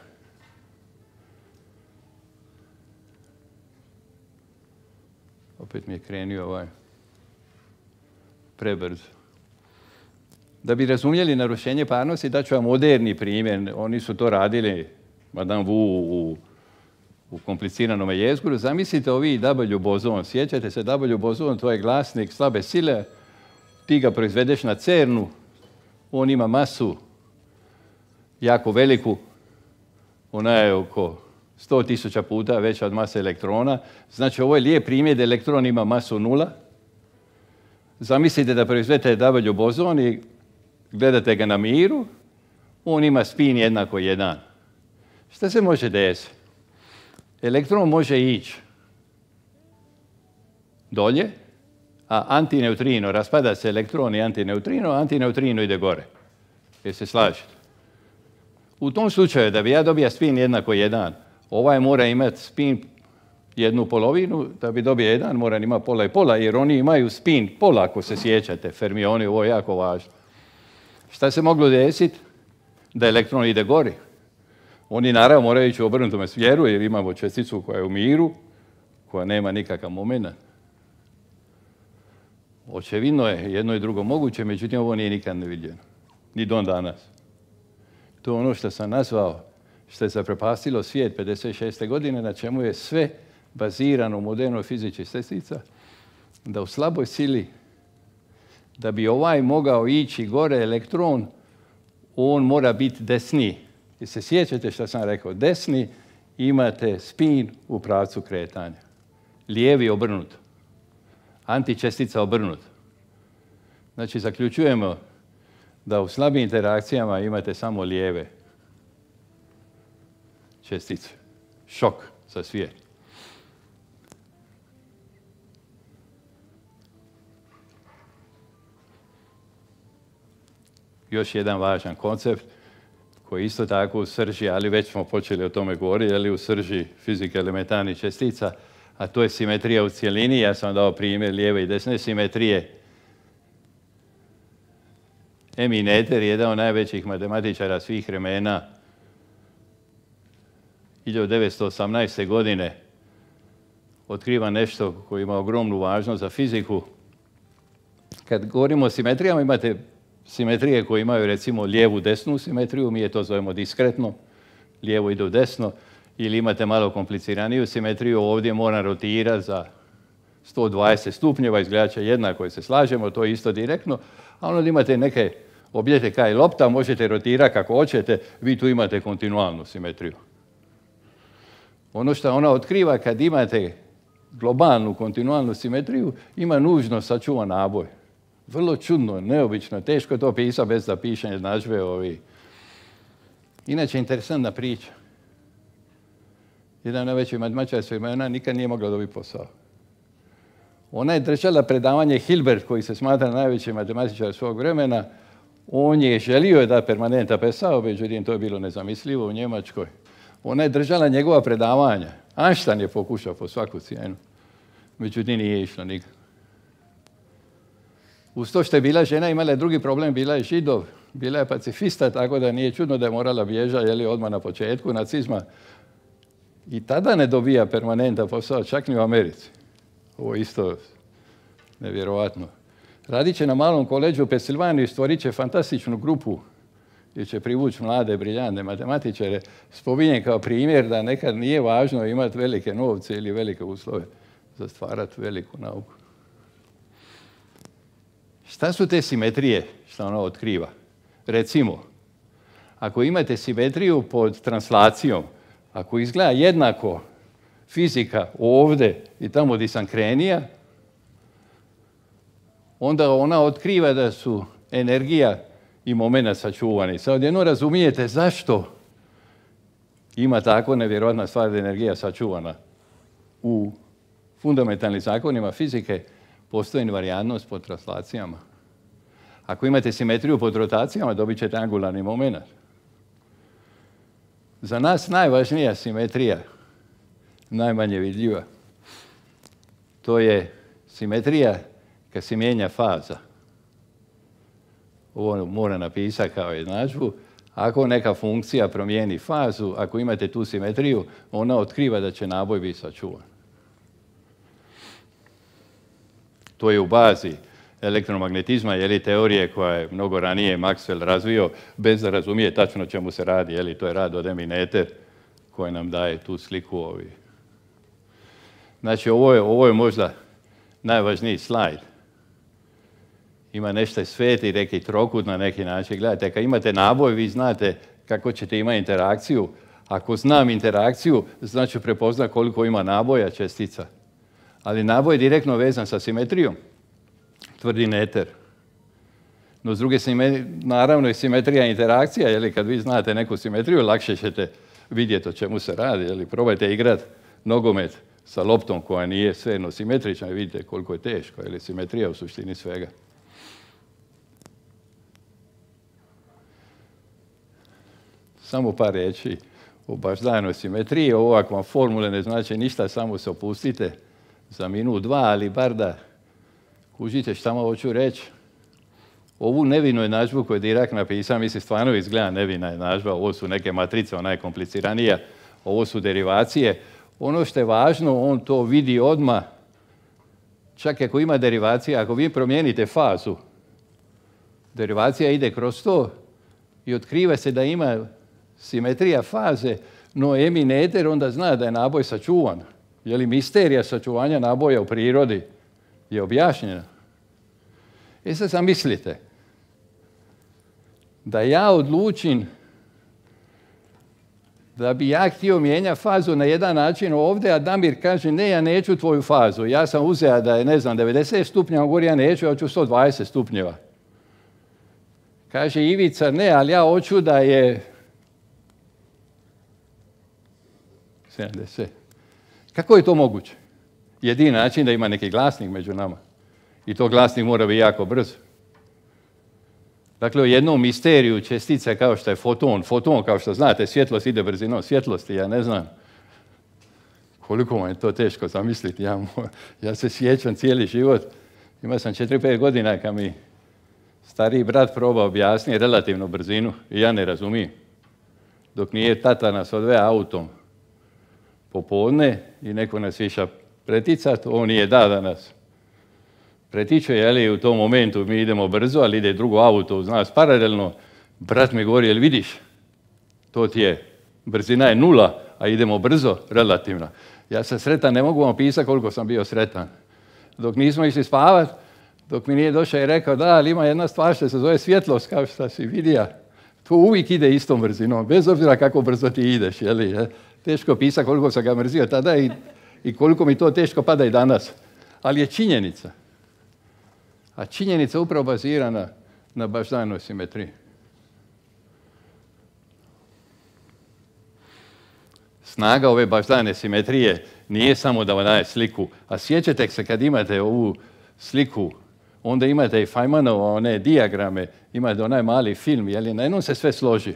[SPEAKER 4] Opet mi je krenio ovaj prebrzo. Da bi razumjeli narušenje parnosti, daću vam moderni primjer. Oni su to radili, Madame Wu, u kompliciranom jezgru. Zamislite ovi W bozon. Sjećate se, W bozon, to je glasnik slabe sile. Ti ga proizvedeš na CERN-u. On ima masu jako veliku. Ona je oko 100.000 puta veća od mase elektrona. Znači, ovo je lijep primjer da elektron ima masu 0. Zamislite da proizvedete W bozon i gledate ga na miru. On ima spin jednako 1. Šta se može desiti? Elektron može ići dolje, a antineutrino, raspada se elektron i antineutrino, a antineutrino ide gore. Jer se slažete? U tom slučaju, da bi ja dobio spin jednako 1, ovaj mora imati spin 1/2, da bi dobio 1 mora imati pola i pola, jer oni imaju spin pola, ako se sjećate, fermioni, ovo je jako važno. Šta se moglo desiti? Da elektron ide gori. Oni naravno moraju ići u obrnutom smjeru, jer imamo česticu koja je u miru, koja nema nikakav moment. Očevidno je jedno i drugo moguće, međutim ovo nije nikad neviđeno. Ni don danas. To je ono što sam nazvao, što je zaprepastilo svijet 56. godine, na čemu je sve bazirano u modernoj fizici čestica, da u slaboj sili, da bi ovaj mogao ići gore elektron, on mora biti desni. I se sjećate što sam rekao, desni imate spin u pravcu kretanja. Lijevi obrnut. Antičestica obrnut. Znači, zaključujemo da u slabim interakcijama imate samo lijeve čestice. Šok za svijet. Još jedan važan koncept koji isto tako u srži, ali već smo počeli o tome govoriti, ali u srži fizike elementarnih čestica, a to je simetrija u cjelini. Ja sam dao primjer lijeve i desne simetrije. Emil Noether, jedan od najvećih matematičara svih vremena, 1918. godine otkriva nešto koje ima ogromnu važnost za fiziku. Kad govorimo o simetrijama, imate simetrije koje imaju recimo lijevu desnu simetriju, mi je to zovemo diskretno, lijevo ide u desno, ili imate malo kompliciraniju simetriju, ovdje mora rotirati za 120 stupnjeva, izgledat će jednako, se slažemo, to je isto direktno, a onda imate neke objekte kao lopta, možete rotirati kako hoćete, vi tu imate kontinualnu simetriju. Ono što ona otkriva kad imate globalnu kontinualnu simetriju, ima nužno sačuvan naboj. Vrlo čudno, neobično, teško je to pisati bez da pišem jednadžbe ovi. Inače, interesantna priča. Jedan najveći matematičar svih vremena nikad nije mogla dobiti posao. Ona je držala predavanje Hilbert, koji se smatra najveći matematičar svog vremena. On je želio da permanenta posao, međutim to je bilo nezamislivo u Njemačkoj. Ona je držala njegova predavanja. Einstein je pokušao po svaku cijenu. Međutim nije išlo nikad. Uz to što je bila žena, imala je drugi problem, bila je židov, bila je pacifista, tako da nije čudno da je morala bježati odmah na početku nacizma. I tada ne dobija permanentan posao, čak ni u Americi. Ovo je isto nevjerovatno. Radit će na malom koleđu u Pensilvaniji, stvorit će fantastičnu grupu gdje će privući mlade, briljantne matematičare. Spominjem kao primjer da nekad nije važno imati velike novce ili velike uslove za stvarati veliku nauku. Šta su te simetrije što ona otkriva? Recimo, ako imate simetriju pod translacijom, ako izgleda jednako fizika ovdje i tamo gdje sam krenija, onda ona otkriva da su energija i moment sačuvani. Sad odjedno razumijete zašto ima tako nevjerojatna stvar da je energija sačuvana. U fundamentalnim zakonima fizike postoji invariantnost pod translacijama. Ako imate simetriju pod rotacijama, dobit ćete angularni moment. Za nas najvažnija simetrija, najmanje vidljiva, to je simetrija kad se mijenja faza. Ovo mora napisati kao jednadžbu. Ako neka funkcija promijeni fazu, ako imate tu simetriju, ona otkriva da će naboj biti sačuvan. To je u bazi elektromagnetizma, teorije koja je mnogo ranije Maxwell razvio, bez da razumije tačno čemu se radi. To je rad od Emineter koji nam daje tu sliku. Znači, ovo je možda najvažniji slajd. Ima nešto sveti, neki trokut na neki način. Gledajte, kad imate naboj, vi znate kako ćete imati interakciju. Ako znam interakciju, znači prepozna koliko ima naboja čestica. Ali naboj je direktno vezan sa simetrijom, tvrdi Neter. No, s druge naravno i simetrija interakcija, kad vi znate neku simetriju, lakše ćete vidjeti o čemu se radi. Probajte igrati nogomet sa loptom koja nije svejedno simetrična i vidite koliko je teško. Simetrija u suštini svega. Samo par riječi o baždanoj simetriji. Ovo ako vam formule ne znači ništa, samo se opustite za minut, dva, ali bar da kužite šta vam hoću reći. Ovu nevinu jednadžbu koju je Dirac napisao, mislim, stvarno izgleda nevina jednadžba. Ovo su neke matrice, ona je kompliciranija. Ovo su derivacije. Ono što je važno, on to vidi odmah. Čak ako ima derivacija, ako vi promijenite fazu, derivacija ide kroz to i otkriva se da ima simetrija faze, no Emineter onda zna da je naboj sačuvan. Misterija sačuvanja naboja u prirodi je objašnjena. Sad zamislite da ja odlučim da bi ja htio mijenjati fazu na jedan način ovdje, a Damir kaže ne, ja neću tvoju fazu. Ja sam uzeo da je, 90 stupnjeva, govori ja neću, ja hoću 120 stupnjeva. Kaže Ivica, ne, ali ja hoću da je 70. Kako je to moguće? Jedini način da ima neki glasnik među nama. I to glasnik mora biti jako brzo. Dakle, u jednom misteriju čestice kao što je foton, kao što znate, svjetlost ide brzinom svjetlosti, ja ne znam koliko vam je to teško zamisliti. Ja se sjećam cijeli život, imao sam 4-5 godina kad mi stariji brat probao objasniti relativnu brzinu i ja ne razumijem. Dok nije tata nas odveo autom popodne i neko nas iša preticat, on nije da nas pretiče, u tom momentu mi idemo brzo, ali ide drugo auto uz nas paralelno. Brat mi govori, jel vidiš, to ti je, brzina je 0, a idemo brzo, relativno. Ja sam sretan, ne mogu vam pisati koliko sam bio sretan. Dok nismo išli spavat, dok mi nije došao i rekao, da, ali ima jedna stvar što se zove svjetlost, kao što si vidio. To uvijek ide istom brzinom, bez obzira kako brzo ti ideš. Teško pisati koliko sam ga mrzio tada i koliko mi to teško pada i danas. Ali je činjenica. A činjenica upravo bazirana na baždanoj simetriji. Snaga ove baždane simetrije nije samo da vam daje sliku, a sjećate se kad imate ovu sliku, onda imate i Feynmanove one dijagrame, imate onaj mali film, na jednom se sve složi.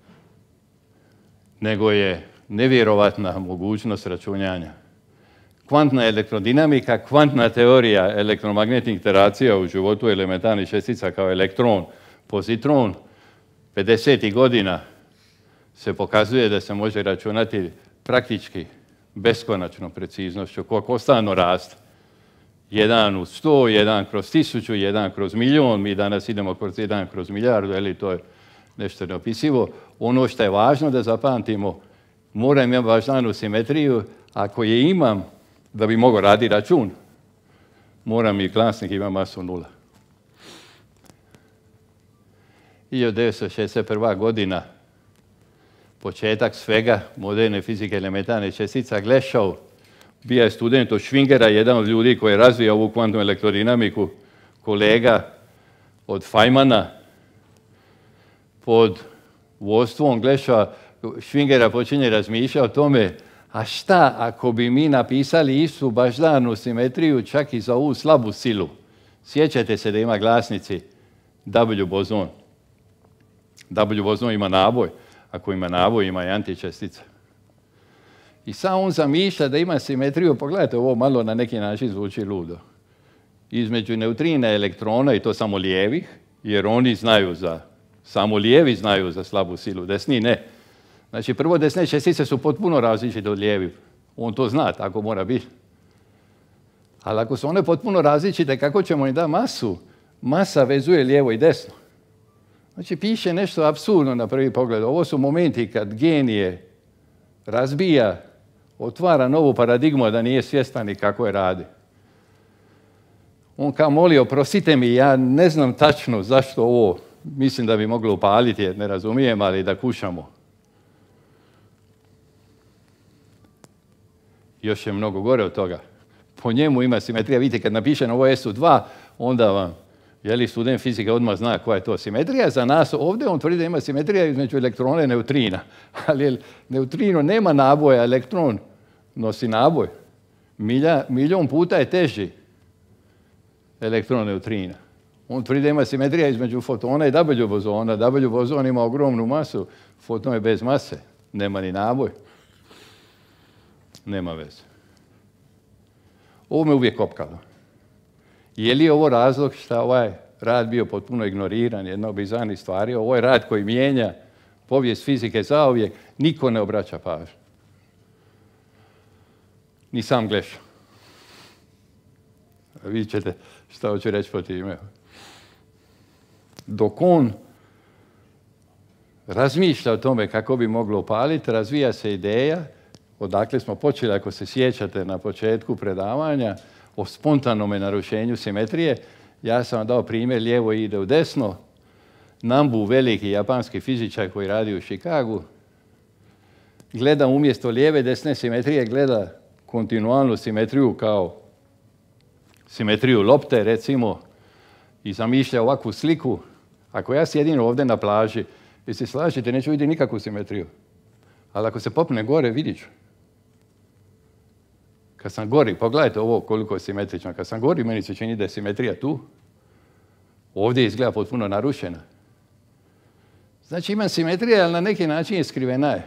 [SPEAKER 4] Nego je nevjerovatna mogućnost računanja. kvantna elektrodinamika, kvantna teorija elektromagnetnih interakcija u životu elementarnih čestica kao elektron, pozitron. 50. godina se pokazuje da se može računati praktički beskonačnom preciznošću, koja konstantno raste. 1 u 100, 1 kroz 1000, 1 kroz milijun, mi danas idemo kroz 1 kroz milijardu, ali to je nešto neopisivo. Ono što je važno da zapamtimo, moram imati baždanu simetriju, ako je imam, da bi mogao raditi račun, moram i glasnik ima masu 0. 1961. godina, početak svega moderne fizike elementarnih čestica, Glešov, bio je student od Schwingera, jedan od ljudi koji je razvio ovu kvantnu elektrodinamiku, kolega od Feynmana, pod vodstvom Glešova, Schwingera počinje razmišljati o tome, a šta ako bi mi napisali istu baždarnu simetriju čak i za ovu slabu silu? Sjećate se da ima glasnici W bozon. W bozon ima naboj. Ako ima naboj, ima i antičestica. I samo on zamišlja da ima simetriju, pogledajte, ovo malo na neki način zvuči ludo. Između neutrina i elektrona, i to samo lijevih, jer oni znaju samo lijevi znaju za slabu silu, desni ne. Znači, prvo desne čestice su potpuno različite od lijevih. On to zna, tako mora biti. Ali ako su one potpuno različite, kako ćemo im dati masu? Masa vezuje lijevo i desno. Znači, piše nešto apsurdno na prvi pogled. Ovo su momenti kad genije razbija, otvara novu paradigmu, da nije svjestan i kako je radi. On kao moli, oprostite mi, ja ne znam tačno zašto ovo mislim da bi moglo upaliti, jer ne razumijem, ali da kušamo. Još je mnogo gore od toga. Po njemu ima simetrija. Vidite, kad napiše na ovo SU2, onda vam, student fizike odmah zna koja je to simetrija. Za nas ovdje on tvrdi da ima simetrija između elektrona i neutrina. Ali neutrino nema naboja, elektron nosi naboj. Milijun puta je teži elektron neutrina. On tvrdi da ima simetrija između fotona i W bozona. W bozon ima ogromnu masu, foton je bez mase, nema ni naboj. Nema veze. Ovo me uvijek kopkalo. Je li ovo razlog što ovaj rad bio potpuno ignoriran, jedna od bizarnih stvari? Ovo je rad koji mijenja povijest fizike zauvijek, niko ne obraća pažnju. Ni sam Glešov. Vidjet ćete šta hoću reći po time. Dok on razmišlja o tome kako bi moglo upaliti, razvija se ideja, odakle smo počeli, ako se sjećate na početku predavanja, o spontanome narušenju simetrije. Ja sam vam dao primjer, lijevo ide u desno. Nambu, veliki japanski fizičar koji radi u Chicagu, gleda umjesto lijeve desne simetrije, gleda kontinualnu simetriju kao simetriju lopte, recimo, i zamišlja ovakvu sliku. Ako ja sjedim ovdje na plaži, i se slažete, neću vidjeti nikakvu simetriju. Ali ako se popne gore, vidit ću. Kad sam gori, pogledajte ovo koliko je simetrično. Kad sam gori, meni se čini da je simetrija tu. Ovdje izgleda potpuno narušena. Znači imam simetrija, ali na neki način je skrivena je.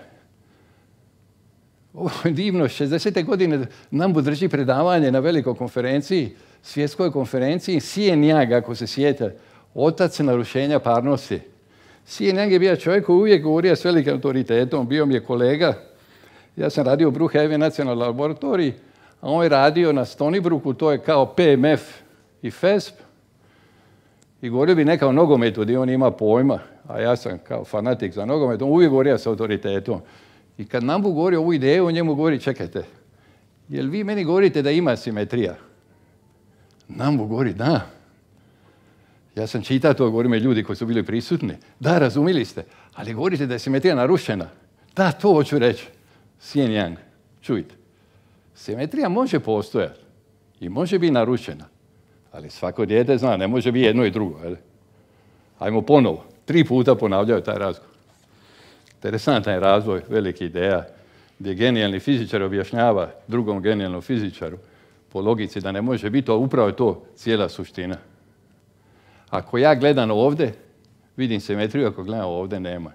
[SPEAKER 4] Ovo je divno. 60. godine Nambu drži predavanje na velikoj konferenciji, svjetskoj konferenciji. Sien Yang, ako se sjeta, otac narušenja parnosti. Sien Yang je bio čovjek koji uvijek govorio s velikim autoritetom. Bio mi je kolega. Ja sam radio u Brout-Englert-Higgs nacionalnoj laboratoriji, a on je radio na Stony Brooku, to je kao PMF i FESB. I govorio bi neka o nogometu, gdje on ima pojma, a ja sam kao fanatik za nogomet, on uvijek govorio s autoritetom. I kad Nambu govori ovu ideju, on njemu govori, čekajte, jel vi meni govorite da ima simetrija? Nambu govori, da. Ja sam čitao to, govori me ljudi koji su bili prisutni. Da, razumili ste, ali govorite da je simetrija narušena. Da, to hoću reći. Sien Yang, čujte. Simetrija može postojati i može biti narušena, ali svako dijete zna, ne može biti jedno i drugo. Ajmo ponovo. 3 puta ponavljaju taj razgovor. Interesantan je razvoj velikih ideja gdje genijalni fizičar objašnjava drugom genijalnom fizičaru po logici da ne može biti, a upravo je to cijela suština. Ako ja gledam ovdje, vidim simetriju, ako gledam ovdje, nema.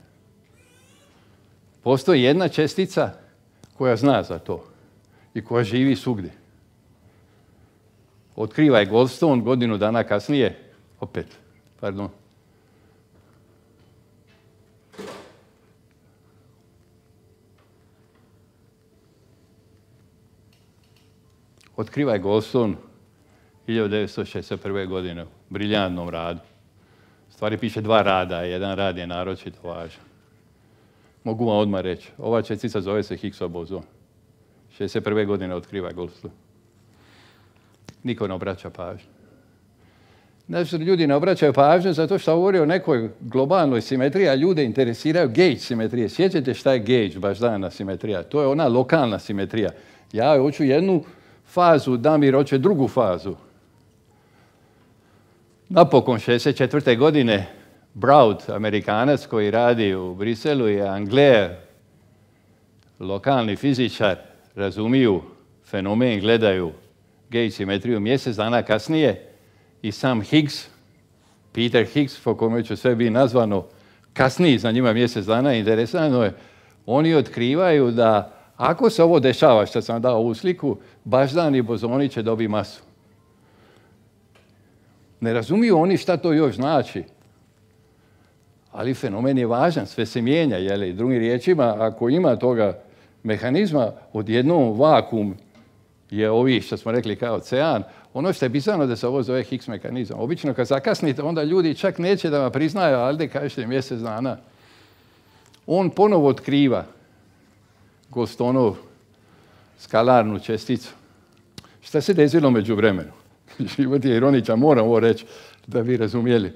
[SPEAKER 4] Postoji jedna čestica koja zna za to i koja živi svugdje. Otkriva je Goldstone godinu dana kasnije. Opet, pardon. Otkriva je Goldstone 1961. godine u briljantnom radu. U stvari piše 2 rada, jedan rad je naročito važan. Mogu vam odmah reći, ova čestica zove se Higgsov bozon. 1961. godine otkriva Goldstone. Niko ne obraća pažnju. Znači, ljudi ne obraćaju pažnju zato što govori o nekoj globalnoj simetriji, a ljude interesiraju gauge simetrije. Sjećate šta je gauge, baždana simetrija? To je ona lokalna simetrija. Ja hoću jednu fazu, Damir hoće drugu fazu. Napokon, 1964. godine, Brout, Amerikanac koji radi u Briselu, i Englert, lokalni fizičar, razumiju fenomen, gledaju gauge simetriju. Mjesec dana kasnije i sam Higgs, Peter Higgs, po kome će sve biti nazvano, kasniji za njima mjesec dana, interesantno je, oni otkrivaju da ako se ovo dešava, što sam dao ovu sliku, baždani bozoni će dobiti masu. Ne razumiju oni šta to još znači. Ali fenomen je važan, sve se mijenja. Jeli? Drugim riječima, ako ima toga mehanizma, odjednom vakuum je ovi što smo rekli kao ocean. Ono što je bizarno da se ovo zove Higgs mehanizam. Obično kad zakasnite, onda ljudi čak neće da vam priznaju, ali da kažete mjesec dana. On ponovo otkriva Goldstoneovu skalarnu česticu. Šta se desilo među vremenu? Život je ironičan, moram ovo reći da bi razumjeli.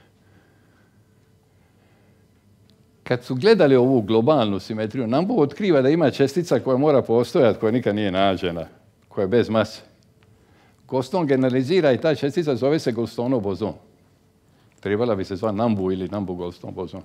[SPEAKER 4] Kad su gledali ovu globalnu simetriju, Nambu otkriva da ima čestica koja mora postojati, koja nikad nije nađena, koja je bez mase. Goldstone generalizira i ta čestica zove se Goldstoneov bozon. Trebala bi se zvati Nambu ili Nambu-Goldstone bozon.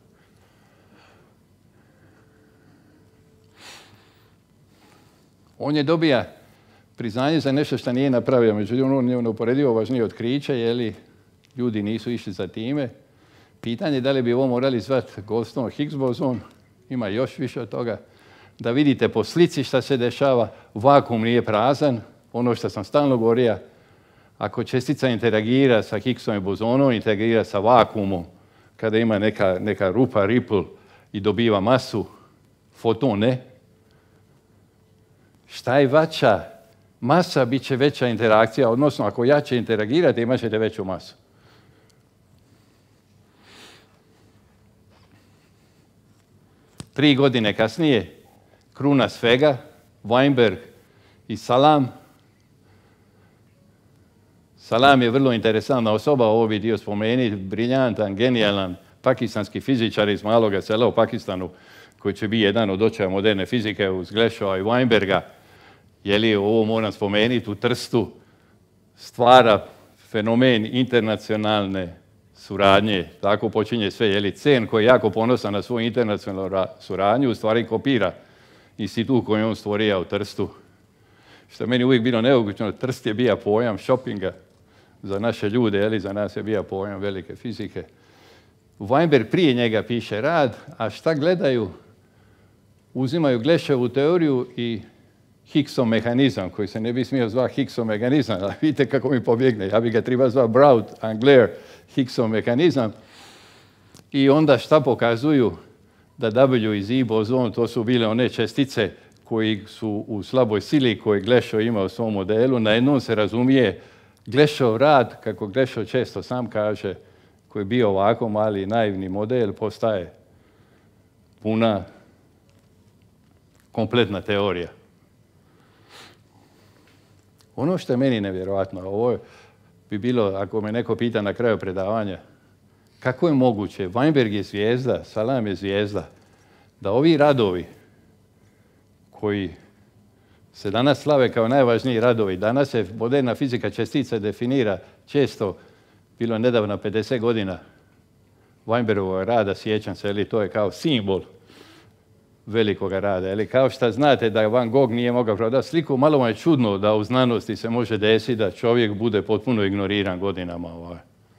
[SPEAKER 4] On je dobija priznanje za nešto što nije napravio, međutim ono je neuporedivo važnije otkriće, jer ljudi nisu išli za time. Pitanje je da li bi ovo morali zvati Goldstone Higgs bozon, ima još više od toga. Da vidite po slici šta se dešava, vakuum nije prazan, ono što sam stalno govorio, ako čestica interagira sa Higgsovim bozonom, interagira sa vakuumom, kada ima neka rupa, ripple i dobiva masu, foton ne. Šta je veća masa, bit će veća interakcija, odnosno ako jače interagirate, imat ćete veću masu. Tri godine kasnije, kruna svega, Weinberg i Salam. Salam je vrlo interesantna osoba, ovo bi dio spomenuti, briljantan, genijalan, pakistanski fizičar iz maloga sela u Pakistanu, koji će biti jedan od očeva moderne fizike uz Glešova i Weinberga. Ovo moram spomenuti, u Trstu stvara fenomen internacionalne suradnje. Tako počinje sve. CERN koji je jako ponosan na svoju internacionalnu suradnju, u stvari kopira institut koji on stvorio u Trstu. Što je meni uvijek bilo neobično, Trst je bio pojam shoppinga za naše ljude, za nas je bio pojam velike fizike. Weinberg prije njega piše rad, a šta gledaju? Uzimaju Glešovu teoriju i Higgsov mehanizam, koji se ne bi smio zvati Higgsov mehanizam, ali vidite kako mi pobjegne. Ja bi ga trebao zvati Brout-Englert-Higgsov mehanizam. I onda šta pokazuju? Da W i Z bozon, to su bile one čestice koji su u slaboj sili koje Glešov ima u svom modelu. Na jednom se razumije Glešov rad, kako Glešov često sam kaže, koji je bio ovako mali naivni model, postaje puna, kompletna teorija. Ono što je meni nevjerojatno, ovo bi bilo, ako me neko pita na kraju predavanja, kako je moguće, Weinberg je zvijezda, Salam je zvijezda, da ovi radovi koji se danas slave kao najvažniji radovi, danas se moderna fizika čestica definira često, bilo nedavno 50 godina Weinbergovog rada, sjećam se, to je kao simbol velikoga rada. Kao što znate da Van Gogh nije mogao prodati sliku, malo vam je čudno da u znanosti se može desiti da čovjek bude potpuno ignoriran godinama.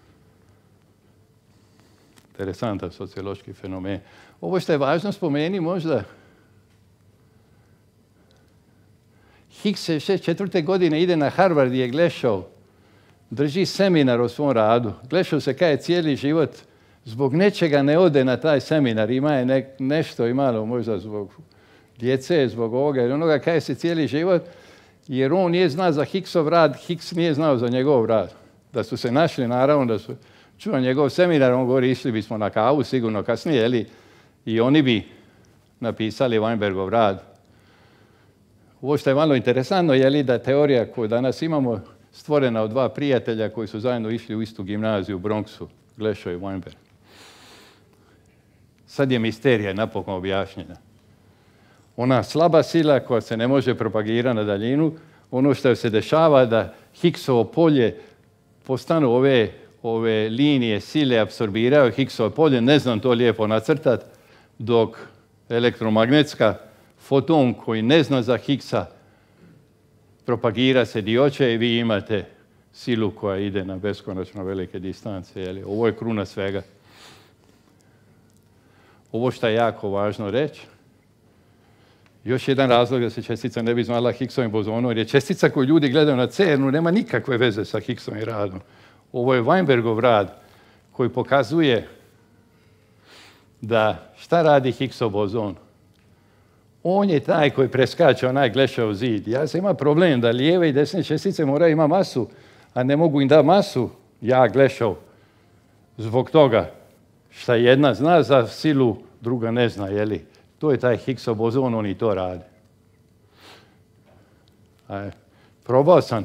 [SPEAKER 4] Interesantan sociološki fenomen. Ovo što je važno spomeni možda, Higgs 64. godine ide na Harvard i je Glešov drži seminar o svom radu. Glešov se kaje cijeli život, zbog nečega ne ode na taj seminar, ima je nešto imalo, možda zbog djece, zbog ovoga ili onoga, kaje se cijeli život, jer on nije znao za Higgsov rad, Higgs nije znao za njegov rad. Da su se našli, naravno, da su čuo njegov seminar, on govori, išli bismo na kavu, sigurno kasnije, jeli, i oni bi napisali Weinbergov rad. Ovo što je malo interesantno, je li da teorija koju danas imamo stvorena od dva prijatelja koji su zajedno išli u istu gimnaziju u Bronxu, Glešov i Weinberg. Sad je misterija napokon objašnjena. Ona slaba sila koja se ne može propagirati na daljinu, ono što se dešava da Higgsovo polje postanu ove linije sile apsorbiraju Higgsovo polje, ne znam to lijepo nacrtati, dok elektromagnetska foton koji ne zna za Higgsa propagira se di hoće i vi imate silu koja ide na beskonačno velike distance. Jeli? Ovo je kruna svega. Ovo što je jako važno reći, još jedan razlog da se čestica ne bi zvala Higgsovim bozonom, jer je čestica koju ljudi gledaju na CERN-u nema nikakve veze sa Higgsovim radom. Ovo je Weinbergov rad koji pokazuje da šta radi Higgsov bozon. On je taj koji preskače onaj Glešov zid. Ja sam imao problem da lijeve i desne čestice moraju imati masu, a ne mogu im dati masu, ja Glešov. Zbog toga šta jedna zna za silu, druga ne zna, jeli? To je taj Higgsov bozon, oni to rade. Probao sam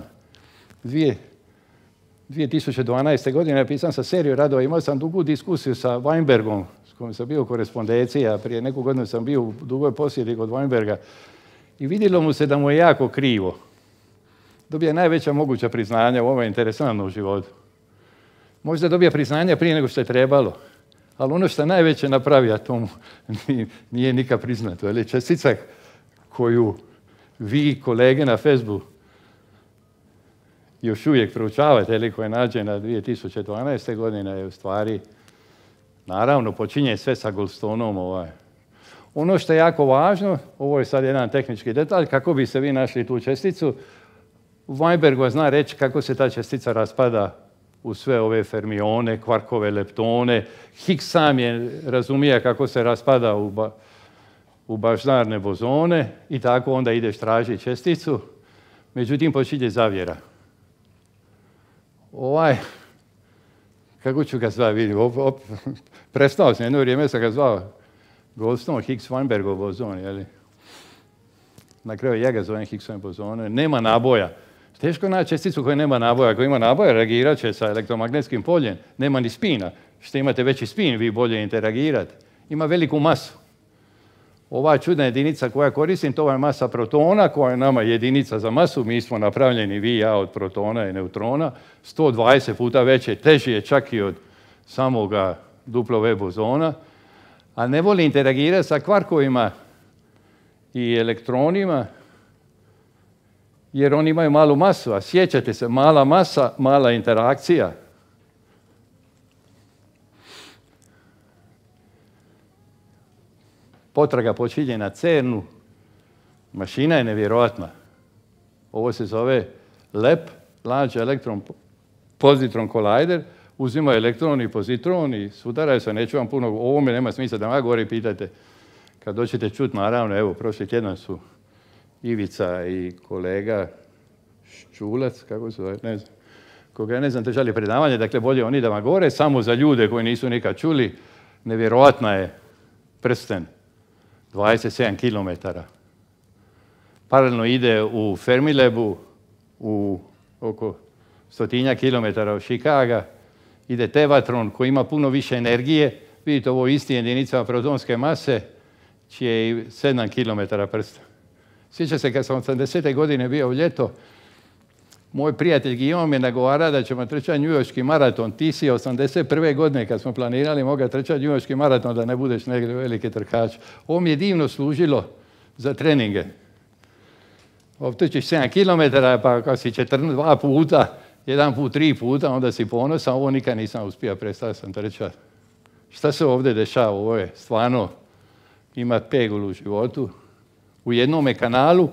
[SPEAKER 4] 2012. godine, napisam sa seriju radova, imao sam dugu diskusiju sa Weinbergom, s kojim sam bio u korespondenciji, a prije neku godinu sam bio u dugoj posjeti kod Weinberga i vidjelo mu se da mu je jako krivo. Dobija najveća moguća priznanja, ovo je interesantno u životu. Možda dobija priznanja prije nego što je trebalo, ali ono što je najveće napravi, a tomu nije nikad priznato. Ali čestica koju vi, kolege na FESB-u, još uvijek proučavate, ili koja je nađena 2012. godine, je u stvari, naravno, počinje sve sa Goldstoneom. Ono što je jako važno, ovo je sad jedan tehnički detalj, kako bi se vi našli tu česticu, Weinberg zna reći kako se ta čestica raspada u sve ove fermione, kvarkove, leptone. Higgs sam je razumije kako se raspada u baždarne bozone i tako onda ideš tražiti česticu. Međutim, počinje zavjera. Kako ću ga zvati, vidim, prestao sam, jedno vrijeme sam ga zvao Goldstone, Higgs, Weinbergov bozon, jeli? Na kraju ja ga zovem Higgsovim bozonom, nema naboja. Teško naći česticu koja nema naboja. Ako ima naboja, reagirat će sa elektromagnetskim poljem. Nema ni spina. Što imate veći spin, vi bolje interagirate. Ima veliku masu. Ova čudna jedinica koja koristim, to je masa protona, koja je nama jedinica za masu. Mi smo napravljeni, vi i ja, od protona i neutrona. 120 puta veće, teži je čak i od samoga W bozona. A ne voli interagirati sa kvarkovima i elektronima, jer oni imaju malu masu, a sjećate se, mala masa, mala interakcija. Potraga počinje na CERN-u. Mašina je nevjerojatna. Ovo se zove LEP, Large Electron Positron Collider. Uzimaju elektron i pozitron i sudaraju se, neću vam puno, ovo me nema smisla da vam govori, pitajte. Kad doćete čuti, naravno, evo, prošli tjedan su Ivica i kolega Ščulac, kako se zove, ne znam, koga ne znam, držali predavanje, dakle bolje oni da vam govore, samo za ljude koji nisu nikad čuli, nevjerojatna je prsten, 27 km. Paralelno ide u Fermilabu, u oko 100 km od Chicaga, ide tevatron koji ima puno više energije, vidite ovo isti jedinicama protonske mase, čije je 7 km prsten. Sjeća se kad sam 80. godine bio u ljeto, moj prijatelj Guillaume me nagovara da ćemo trčati njujorški maraton. Ti si 81. godine kad smo planirali moga trčati njujorški maraton da ne budeš negdje veliki trkač. Ovo mi je divno služilo za treninge. Obtrčiš 7 km, pa kad si 2 puta, jedan put 3 puta, onda si ponosan. Ovo nikad nisam uspio, prestao sam trčati. Šta se ovdje dešava? Ovo je stvarno ima pegulu u životu. U jednome kanalu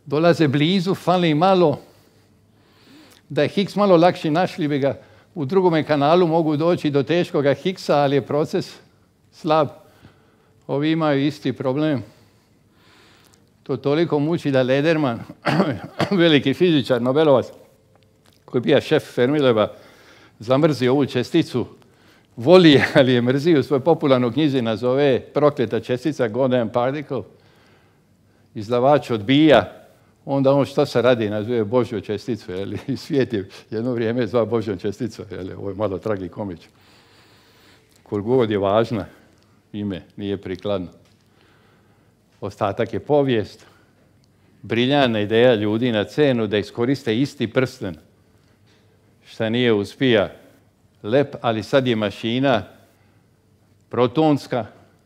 [SPEAKER 4] dolaze blizu, fali malo. Da je Higgs malo lakši, našli bi ga. U drugome kanalu mogu doći do teškoga Higgsa, ali je proces slab. Ovi imaju isti problem. To toliko muči da Lederman, veliki fizičar, Nobelovac, koji je bio šef Fermileva, zamrzi ovu česticu. Voli je, ali je mrzi, u svojoj popularnoj knjizi nazove prokleta čestica, Goddamn particle. Izdavač odbija. Onda on što se radi, nazove Božju česticu, i svijet je jedno vrijeme zvao Božjom česticom, ovo je malo tragikomič. Koliko god je važna, ime nije prikladno. Ostatak je povijest. Briljantna ideja ljudi na CERN-u da iskoriste isti prsten, šta nije uspija lep, ali sad je mašina protonska.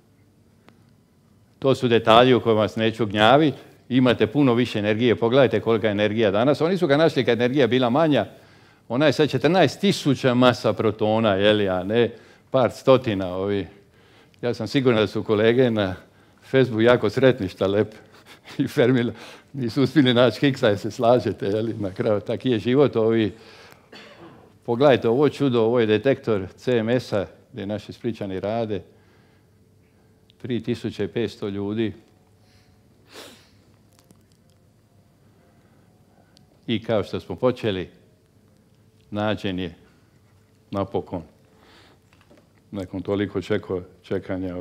[SPEAKER 4] To su detalji u kojima vas neću gnjaviti. Imate puno više energije, pogledajte kolika je energija danas. Oni su ga našli kad energija bila manja. Ona je sad 14.000 masa protona, a ne par stotina. Ja sam siguran da su kolege na FESB-u jako sretni šta Lep i Fermi nisu uspjeli naći Higgsa, jer se slažete, na kraju tak je život. Pogledajte ovo čudo, ovo je detektor CMS-a gdje naši splićani rade. 3500 ljudi. I kao što smo počeli, nađen je napokon. Nakon toliko čekanja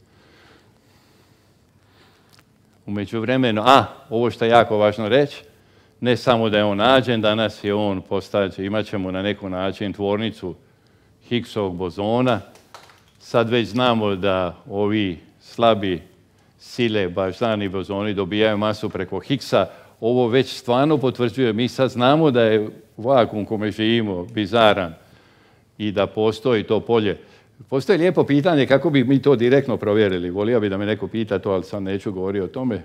[SPEAKER 4] u međuvremenu. Ovo što je jako važno reći, ne samo da je on nađen, danas je on postaće, imat ćemo na neki način tvornicu Higgsovog bozona. Sad već znamo da ovi slabi sile, baždani bozoni, dobijaju masu preko Higgsa. Ovo već stvarno potvrđuje. Mi sad znamo da je vakuum u kome živimo bizaran i da postoji to polje. Postoji lijepo pitanje kako bi mi to direktno provjerili. Volio bi da me neko pita to, ali sad neću govoriti o tome.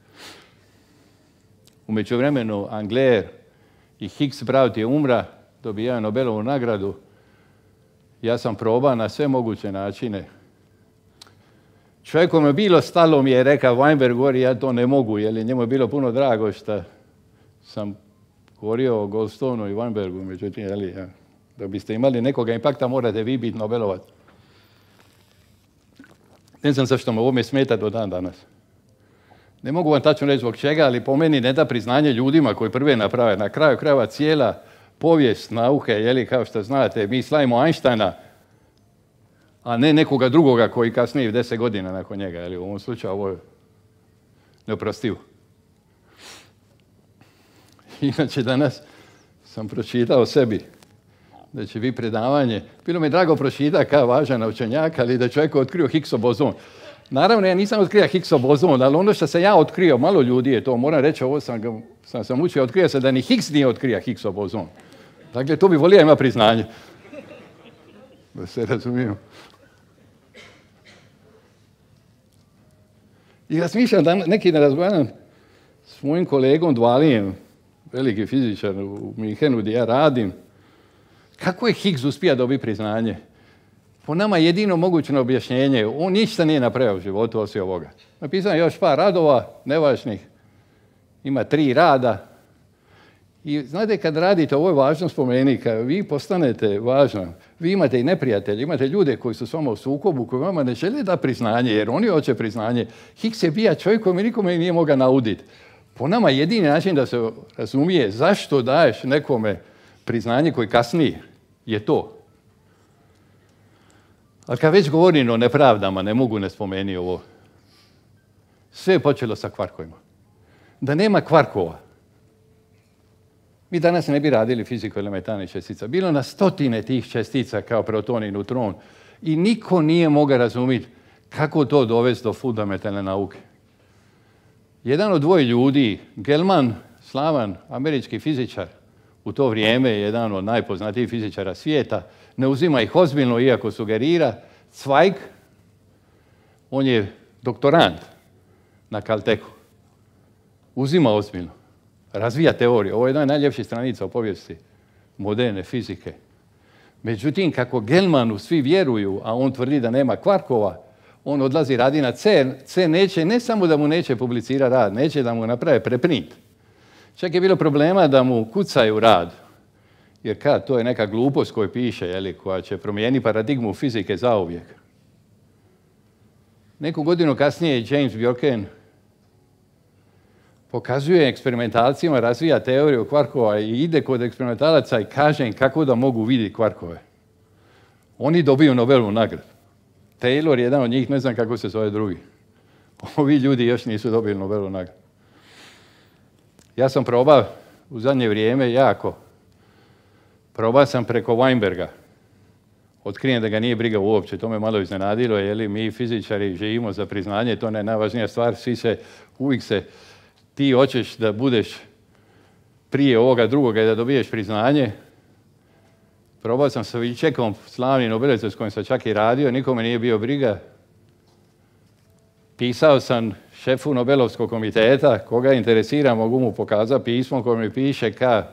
[SPEAKER 4] U međuvremenu Englert i Higgs Brout je umra, dobijaju Nobelovu nagradu. Ja sam probao na sve moguće načine. Čovjek kome je bilo stalo mi je rekao, Weinberg govori, ja to ne mogu, jer njemu je bilo puno drago što sam govorio o Goldstonu i Weinbergu, međutim, da biste imali nekoga impakta, morate vi biti Nobelovac. Ne znam zašto me ovome smeta do dan danas. Ne mogu vam tačno reći zbog čega, ali po meni ne da priznanje ljudima koji prve naprave. Na kraju krajeva cijela povijest nauke, kao što znate, mi slavimo Einsteina, a ne nekoga drugoga koji kasnije 10 godina nakon njega. U ovom slučaju ovo je neoprostivo. Inače, danas sam pročitao sebi da će biti predavanje. Bilo mi je drago pročitati kao važan naučenjak, ali da čovjek otkrio Higgsov bozon. Naravno, ja nisam otkrio Higgsov bozon, ali ono što sam ja otkrio, malo ljudi je to, moram reći, ovo sam učio, otkrio se da ni Higgs nije otkrio Higgsov bozon. Dakle, to bi volio ima priznanje. Da se razumijemo. I razmišljam da neki ne razgovaram s mojim kolegom Dvalijem, veliki fizičar u Minhenu gdje ja radim. Kako je Higgs uspio dobiti priznanje? Po nama jedino moguće objašnjenje. On ništa nije napravio u životu osim ovoga. Napisao je još par radova, nevažnih. Ima 3 rada. I znate, kad radite, ovo je važno spomenuti, kad vi postanete važan, vi imate i neprijatelje, imate ljude koji su s vama u sukobu, koji vama ne žele da priznanje, jer oni hoće priznanje. Higgs je bio čovjek koji nikome nije mogao nauditi. Po nama jedini način da se razumije zašto daješ nekome priznanje koji kasnije je to. Ali kad već govorim o nepravdama, ne mogu ne spomenuti ovo. Sve je počelo sa kvarkovima. Da nema kvarkova, mi danas ne bi radili fiziku elementarnih čestica. Bilo na stotine tih čestica kao proton i neutron i niko nije mogao razumjeti kako to dovesti do fundamentalne nauke. Jedan od 2 ljudi, Gell-Mann, slavan američki fizičar, u to vrijeme je jedan od najpoznatijih fizičara svijeta, ne uzima ih ozbiljno iako sugerira. Zweig, on je doktorant na Caltechu, uzima ozbiljno. Razvija teoriju. Ovo je jedna od najljepših stranica u povijesti moderne fizike. Međutim, kako Gell-Mannu svi vjeruju, a on tvrdi da nema kvarkova, on odlazi radi na CERN. CERN neće, ne samo da mu neće publicirati rad, neće da mu naprave preprint, Čak je bilo problema da mu kucaju rad. Jer kad, to je neka glupost koju piše, jeli, koja će promijeniti paradigmu fizike zauvijek. Neku godinu kasnije James Bjorken pokazuje eksperimentalcima, razvija teoriju kvarkova i ide kod eksperimentalaca i kaže im kako da mogu vidjeti kvarkove. Oni dobiju Nobelovu nagradu. Taylor je jedan od njih, ne znam kako se zove drugi. Ovi ljudi još nisu dobili Nobelovu nagradu. Ja sam probao u zadnje vrijeme jako. Probao sam preko Weinberga. Otkrijem da ga nije briga uopće, to me malo iznenadilo, jer mi fizičari živimo za priznanje, to je najvažnija stvar, uvijek se ti hoćeš da budeš prije ovoga drugoga i da dobiješ priznanje. Probao sam sa Vičekom, slavnim Nobelovcem s kojim sam čak i radio, nikome nije bio briga. Pisao sam šefu Nobelovskog komiteta, koga interesira, mogu mu pokazati pismo koje mi piše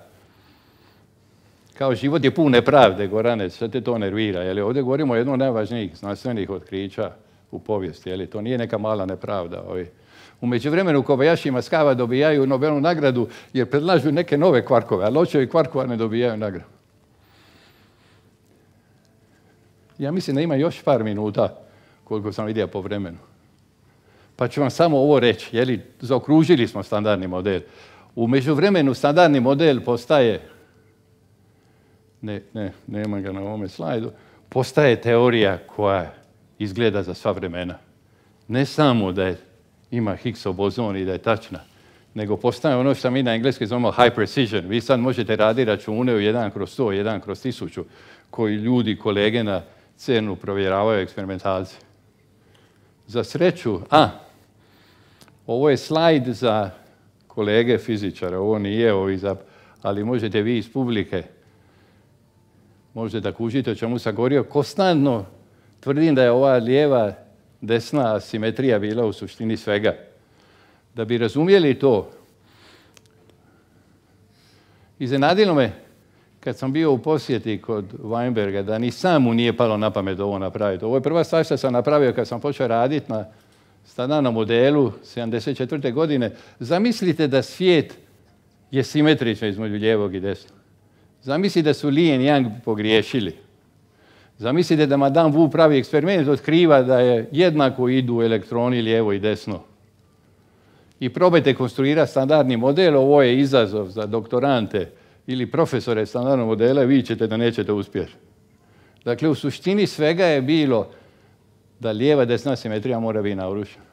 [SPEAKER 4] kao život je pun nepravde, Gorane, sve te to nervira. Jeli? Ovdje govorimo o jednom od najvažnijih znanstvenih otkrića u povijesti. Jeli? To nije neka mala nepravda. U međuvremenu Kobayashi i Maskawa dobijaju Nobelovu nagradu jer predlažu neke nove kvarkove, a ločevi kvarkova ne dobijaju nagradu. Ja mislim da ima još par minuta koliko sam vidio po vremenu. Pa ću vam samo ovo reći. Jeli? Zaokružili smo standardni model. U međuvremenu standardni model postaje nema ga na ovome slajdu, postaje teorija koja izgleda za sva vremena. Ne samo da ima Higgsov bozon i da je tačna, nego postaje ono što mi na engleski zovemo high precision. Vi sad možete raditi račune u 1/100, 1/1000, koji ljudi, kolege na CERN-u provjeravaju eksperimentalci. Za sreću, ovo je slajd za kolege fizičara, ovo nije ali možete vi iz publike možete da kužite o čemu sam govorio. Konstantno tvrdim da je ova lijeva, desna simetrija bila u suštini svega. Da bi razumjeli to, iznenadilo me kad sam bio u posjeti kod Weinberga da ni sam mu nije palo na pamet ovo napraviti. Ovo je prva stvar što sam napravio kad sam počeo raditi na standardnom modelu 1974. godine. Zamislite da svijet je simetričan između lijevog i desnog. Zamislite da su Li i Yang pogriješili. Zamislite da Madame Wu pravi eksperiment, otkriva da je jednako idu elektroni lijevo i desno. I probajte konstruirati standardni model, ovo je izazov za doktorante ili profesore standardnog modela, vi ćete da nećete uspjeti. Dakle, u suštini svega je bilo da lijeva desna simetrija mora biti narušena.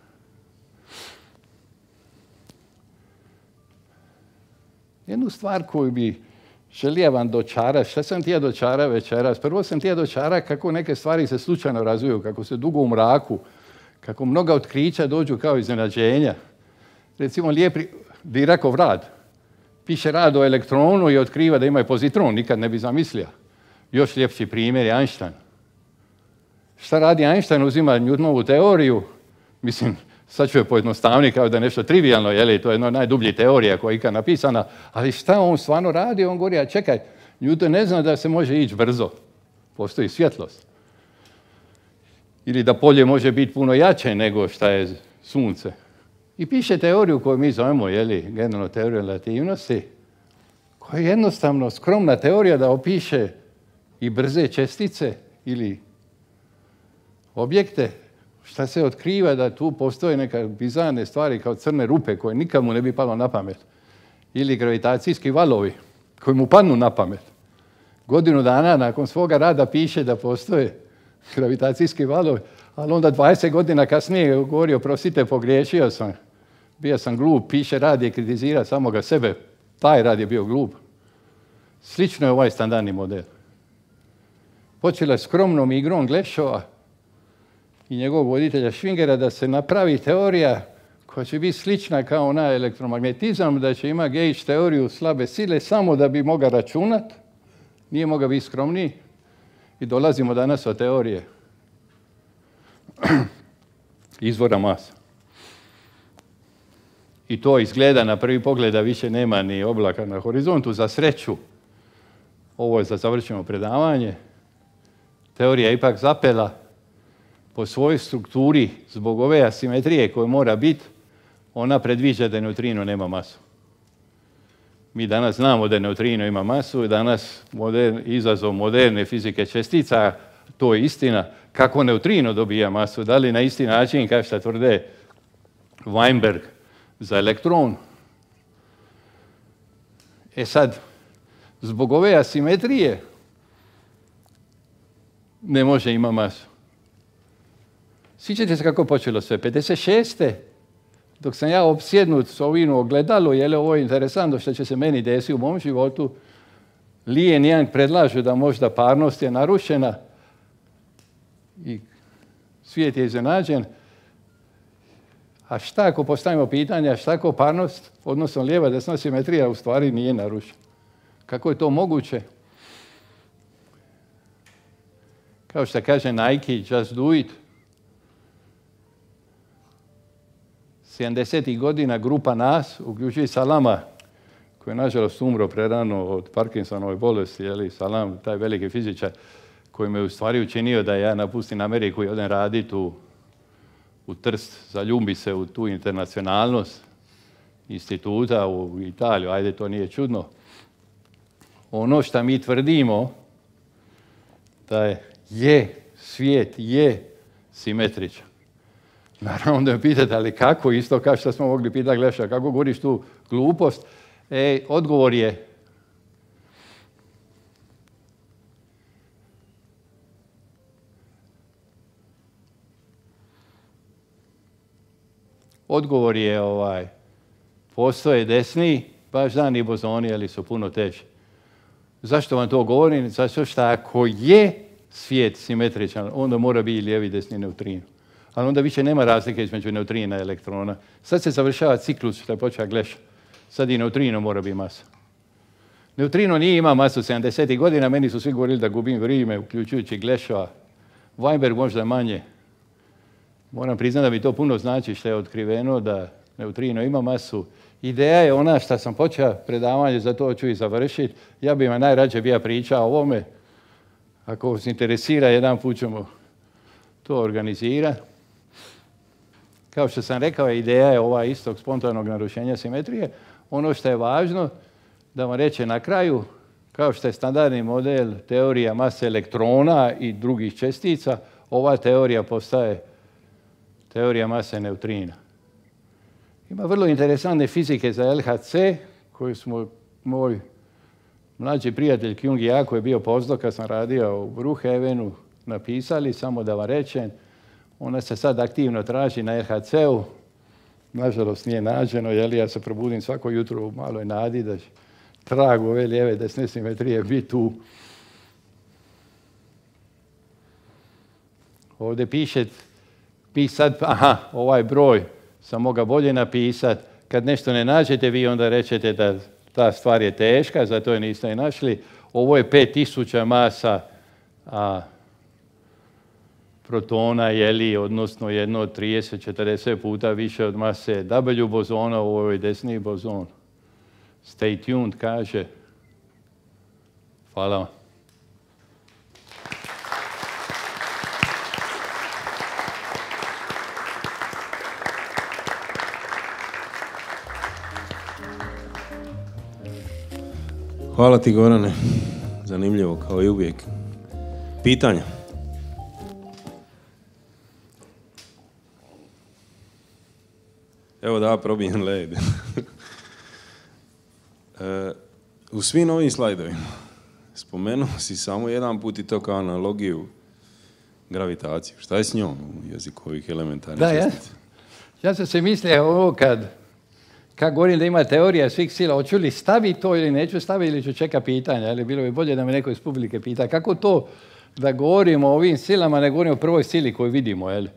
[SPEAKER 4] Jednu stvar koju bi želio vam dočarati, šta sam htio dočarati večeras? Prvo sam htio dočarati kako neke stvari se slučajno razviju, kako se dugo u mraku, kako mnoga otkrića dođu kao iznenađenja. Recimo, Diracov rad. Piše rad o elektronu i otkriva da ima i pozitron, nikad ne bi zamislio. Još ljepši primjer je Einstein. Šta radi Einstein? Uzima Newtonovu teoriju, mislim, sad ću je pojednostavniti kao da je nešto trivialno, jeli, to je jedna od najdubljih teorija koja je ikad napisana, ali šta on stvarno radi? On govori, a čekaj, Newton ne zna da se može ići brzo. Postoji svjetlost. Ili da polje može biti puno jače nego šta je sunce. I piše teoriju koju mi zovemo, jeli, generalno teoriju relativnosti, koja je jednostavno skromna teorija da opiše i brze čestice ili objekte. Šta se otkriva da tu postoje neke bizarne stvari kao crne rupe koje nikamu ne bi palo na pamet. Ili gravitacijski valovi koji mu padnu na pamet. Godinu dana nakon svoga rada piše da postoje gravitacijski valovi, ali onda 20 godina kasnije govori, oprostite, pogriješio sam. Bio sam glup, piše rad i kritizira samoga sebe. Taj rad je bio glup. Slično je ovaj standardni model. Počela je skromnom igrom Glešova i njegovog voditelja Schwingera da se napravi teorija koja će biti slična kao na elektromagnetizam, da će imati gauge teoriju slabe sile samo da bi mogao računati. Nije mogao biti skromniji. I dolazimo danas od teorije izvora masa. I to izgleda na prvi pogled da više nema ni oblaka na horizontu. Za sreću, ovo je za završeno predavanje, teorija je ipak zapela po svojoj strukturi zbog ove asimetrije koje mora biti, ona predviđa da neutrino nema masu. Mi danas znamo da neutrino ima masu i danas izazov moderne fizike čestica, to je istina. Kako neutrino dobija masu? Da li na isti način kao što tvrde Weinberg za elektron? E sad, zbog ove asimetrije ne može ima masu. Sjećate se kako je počelo sve? 56. Dok sam ja opsjednut s ovim ogledalu, je li ovo interesantno što će se meni desiti u mom životu, Lee i Yang predlažu da možda parnost je narušena i svijet je iznenađen. A šta ako postavimo pitanje, šta ako parnost, odnosno lijeva desna simetrija u stvari nije narušena? Kako je to moguće? Kao što kaže Nike, just do it. 70. godina grupa nas, uključujući Salama, koji je nažalost umro prerano od Parkinsonove bolesti, jeli, Salam, taj veliki fizičar, koji me u stvari učinio da ja napustim Ameriku i odem raditi u Trst, zaljubi se u tu internacionalnost instituta u Italiju, ajde, to nije čudno. Ono što mi tvrdimo, da svijet je simetričan. Naravno onda me pitate, ali kako isto kao što smo mogli pitati, Gleša, kako govoriš tu glupost? Odgovor je postoje desni baždani bozoni, ali su puno teži. Zašto vam to govorim? Zato što ako je svijet simetričan, onda mora biti lijevi i desni neutrino. Ali onda više nema razlike između neutrina i elektrona. Sad se završava ciklus što je počeo Gleša. Sad i neutrino mora biti masa. Neutrino nije ima masu 70. godina, meni su svi govorili da gubim vrijeme, uključujući Glešova. Weinberg možda manje. Moram priznati da mi to puno znači što je otkriveno da neutrino ima masu. Ideja je ona što sam počeo predavanje, za to ću i završiti. Ja bih vam najrađe bio pričao o ovome. Ako vas interesira, jedan put ćemo to organizirati. Kao što sam rekao, ideja je ova istog spontanog narušenja simetrije. Ono što je važno da vam reče na kraju, kao što je standardni model teorija mase elektrona i drugih čestica, ova teorija postaje teorija mase neutrina. Ima vrlo interesantne fizike za LHC, koju smo moj mlađi prijatelj Kyung i ja, koji je bio postdoc kad sam radio u Brookhavenu, napisali, samo da vam rečem. Ona se sad aktivno traži na LHC-u. Nažalost nije nađeno, jer ja se probudim svako jutro u maloj nadi da će trag ove lijeve desne simetrije biti tu. Ovdje piše, ovaj broj sam mogao bolje napisati. Kad nešto ne nađete, vi onda rečete da ta stvar je teška, zato je niste je našli. Ovo je 5000 masa protona, odnosno jedno od 30-40 puta više od mase W bozona, ovo je desni bozon. Stay tuned, kaže. Hvala vam.
[SPEAKER 1] Hvala ti, Gorane. Zanimljivo, kao i uvijek. Pitanja? Evo da probijem led. U svim ovim slajdovima spomenuo si samo jedan put i to kao analogiju gravitaciju. Šta je s njom u jeziku ovih elementarnih čestica?
[SPEAKER 4] Ja sam se mislio ovo kad govorim da ima teorija svih sila, hoću li staviti to ili neću staviti ili ću čekati pitanja, ali bilo bi bolje da me neko iz publike pita. Kako to da govorimo o ovim silama, ne govorimo o prvoj sili koju vidimo, je li?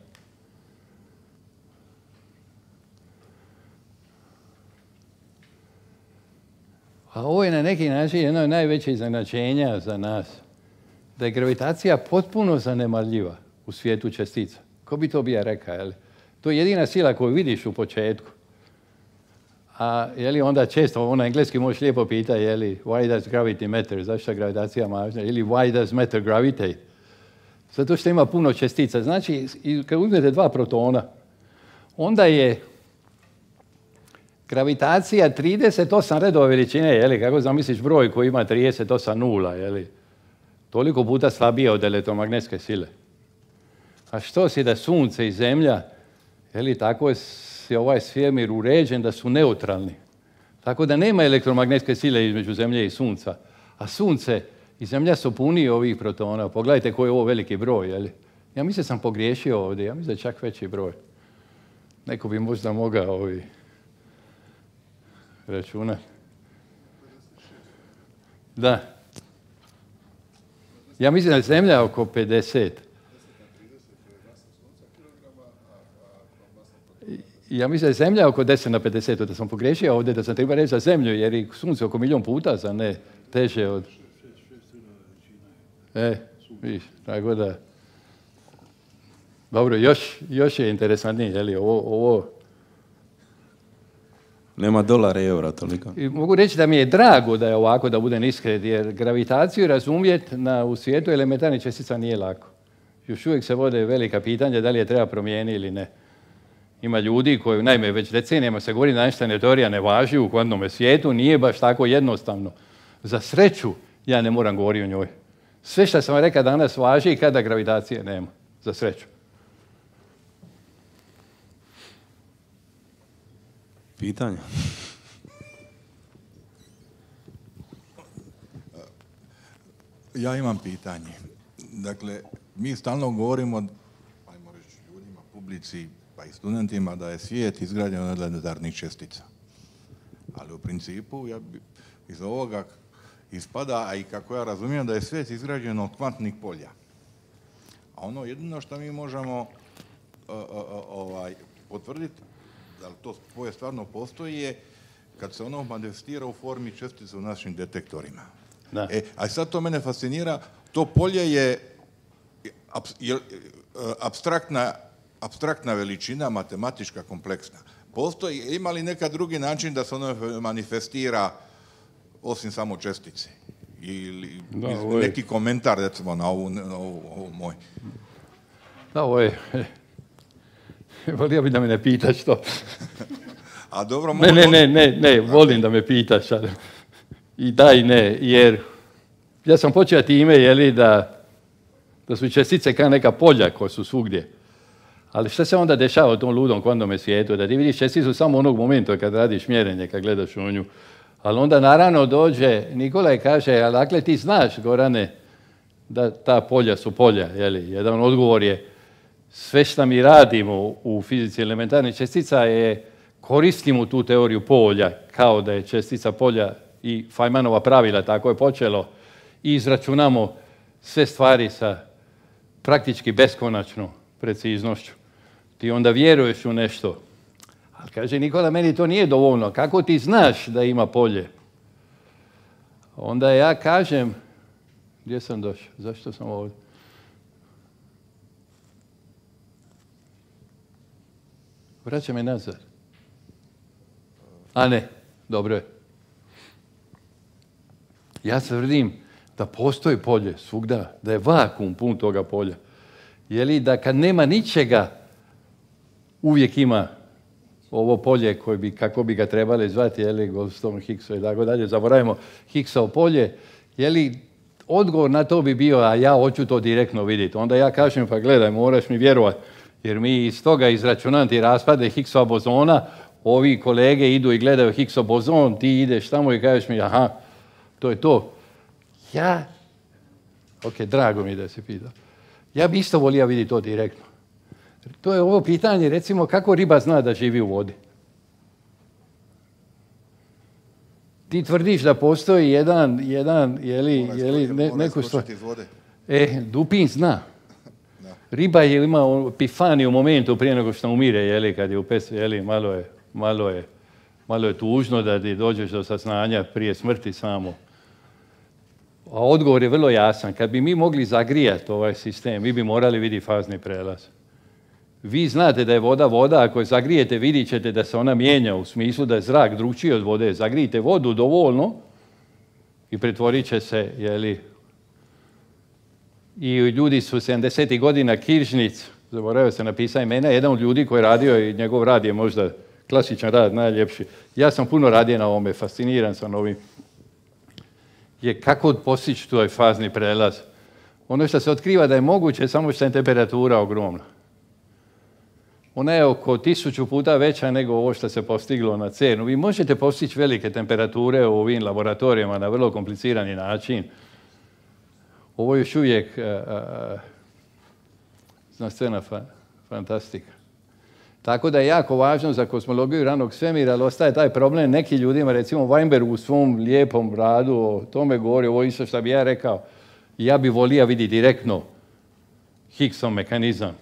[SPEAKER 4] A ovo je na neki način jedno od najvećih iznenađenja za nas. Da je gravitacija potpuno zanemarljiva u svijetu čestica. Ko bi to bio rekao, je li? To je jedina sila koju vidiš u početku. A onda često, na engleski možeš lijepo pitati, why does gravity matter? Zašto je gravitacija važna? Ili why does matter gravitate? Zato što ima puno čestica. Znači, kad uzmete 2 protona, onda je Gravitacija 38 redova veličine, je li? Kako zamisliš broj koji ima 38 nula, je li? Toliko puta slabije od elektromagnetske sile. A što si da Sunce i Zemlja, je li, tako je ovaj svemir uređen da su neutralni. Tako da nema elektromagnetske sile između Zemlje i Sunca. A Sunce i Zemlja su puni ovih protona. Pogledajte koji je ovo veliki broj, je li? Ja mislim da sam pogriješio ovdje, ja mislim da je čak veći broj. Neko bi možda mogao računati. Da. Ja mislim da je Zemlja oko 50. Ja mislim da je Zemlja oko 10 na 50. Da sam pogriješio ovdje, da sam treba reći za Zemlju, jer je Sunce oko 1.000.000 puta, za ne teže od... viš, tako da... Dobro, još je interesantnije, je li, ovo...
[SPEAKER 1] Nema dolara i eura toliko.
[SPEAKER 4] I mogu reći da mi je drago da je ovako, da budem iskren, jer gravitaciju razumjeti u svijetu elementarnih čestica nije lako. Još uvijek se vode velika pitanja da li je treba promijeniti ili ne. Ima ljudi koji, naime, već decenijama se govori da Einsteinova teorija ne važi u kvantnom svijetu, nije baš tako jednostavno. Za sreću ja ne moram govoriti o njoj. Sve što sam rekao danas važi kada gravitacije nema. Za sreću.
[SPEAKER 1] Pitanje?
[SPEAKER 5] Ja imam pitanje. Dakle, mi stalno govorimo, ajmo reći ljudima, publici, pa i studentima, da je svijet izgrađen od elementarnih čestica. Ali u principu, iz ovoga ispada, a i kako ja razumijem, da je svijet izgrađen od kvantnih polja. A ono jedino što mi možemo potvrditi, da li to polje stvarno postoji, je kad se ono manifestira u formi čestica u našim detektorima. A sad to mene fascinira, to polje je apstraktna veličina, matematička, kompleksna. Postoji, ima li neka drugi način da se ono manifestira osim samo čestice? Ili neki komentar, recimo, na ovu moj.
[SPEAKER 4] Da, ovo je... Volio bi da me ne pitaš to.
[SPEAKER 5] A dobro,
[SPEAKER 4] ne, volim da me pitaš. I da i ne, jer ja sam počeo time, jeli, da su čestice kao neka polja koja su svugdje. Ali što se onda dešava u tom ludom kvantnom svijetu? Da ti vidiš česticu samo onog momenta kad radiš mjerenje, kad gledaš u nju. Ali onda naravno dođe Nikola i kaže, ali dakle ti znaš, Gorane, da ta polja su polja. Jeli? Jedan odgovor je, sve što mi radimo u fizici elementarnih čestica je koristimo tu teoriju polja kao da je čestica polja i Feynmanova pravila, tako je počelo, i izračunamo sve stvari sa praktički beskonačnom preciznošću. Ti onda vjeruješ u nešto. Ali kaže Nikola, meni to nije dovoljno. Kako ti znaš da ima polje? Onda ja kažem, gdje sam došao? Zašto sam ovdje? Vraća me nazad. A ne, dobro je. Ja tvrdim da postoji polje svugda, da je vakuum pun toga polja. Je li da kad nema ničega, uvijek ima ovo polje koje bi, kako bi ga trebali zvati, je li Goldstone, Higgsa i tako dalje, zaboravimo Higgsovo polje, je li odgovor na to bi bio, a ja hoću to direktno vidjeti. Onda ja kažem, pa gledaj, moraš mi vjerovati, jer mi iz toga izračunati raspade Higgsova bozona, ovi kolege idu i gledaju Higgsov bozon, ti ideš tamo i kažeš mi, aha, to je to. Drago mi je da se pita. Ja bi isto volio vidjeti to direktno. To je ovo pitanje, recimo, kako riba zna da živi u vodi? Ti tvrdiš da postoji jedan neku stvar. Dupin zna. Riba je ima epifaniju momentu prije nego što umire, kad je u pesu, malo je tužno da ti dođeš do saznanja prije smrti samo. A odgovor je vrlo jasan. Kad bi mi mogli zagrijati ovaj sistem, mi bi morali vidjeti fazni prelaz. Vi znate da je voda, ako je zagrijete, vidit ćete da se ona mijenja u smislu da je zrak drukčiji od vode. Zagrijite vodu dovoljno i pretvorit će se, I ljudi su 70. godina Kiršnic, zaboravio se napisao imena, jedan od ljudi koji je radio i njegov rad je možda klasičan rad, najljepši. Ja sam puno radio na ovome, fasciniran sam ovim. Je kako postići taj fazni prelaz. Ono što se otkriva da je moguće, samo što je temperatura ogromna. Ona je oko 1000 puta veća nego ovo što se postiglo na CERN-u. Vi možete postići velike temperature u ovim laboratorijama na vrlo komplicirani način. Ovo je još uvijek znanstvena fantastika. Tako da je jako važno za kozmologiju ranog svemira, ali ostaje taj problem nekim ljudima, recimo Weinberg u svom lijepom radu o tome govori, ovo isto što bi ja rekao, ja bi volio vidjeti direktno Higgsov mehanizam,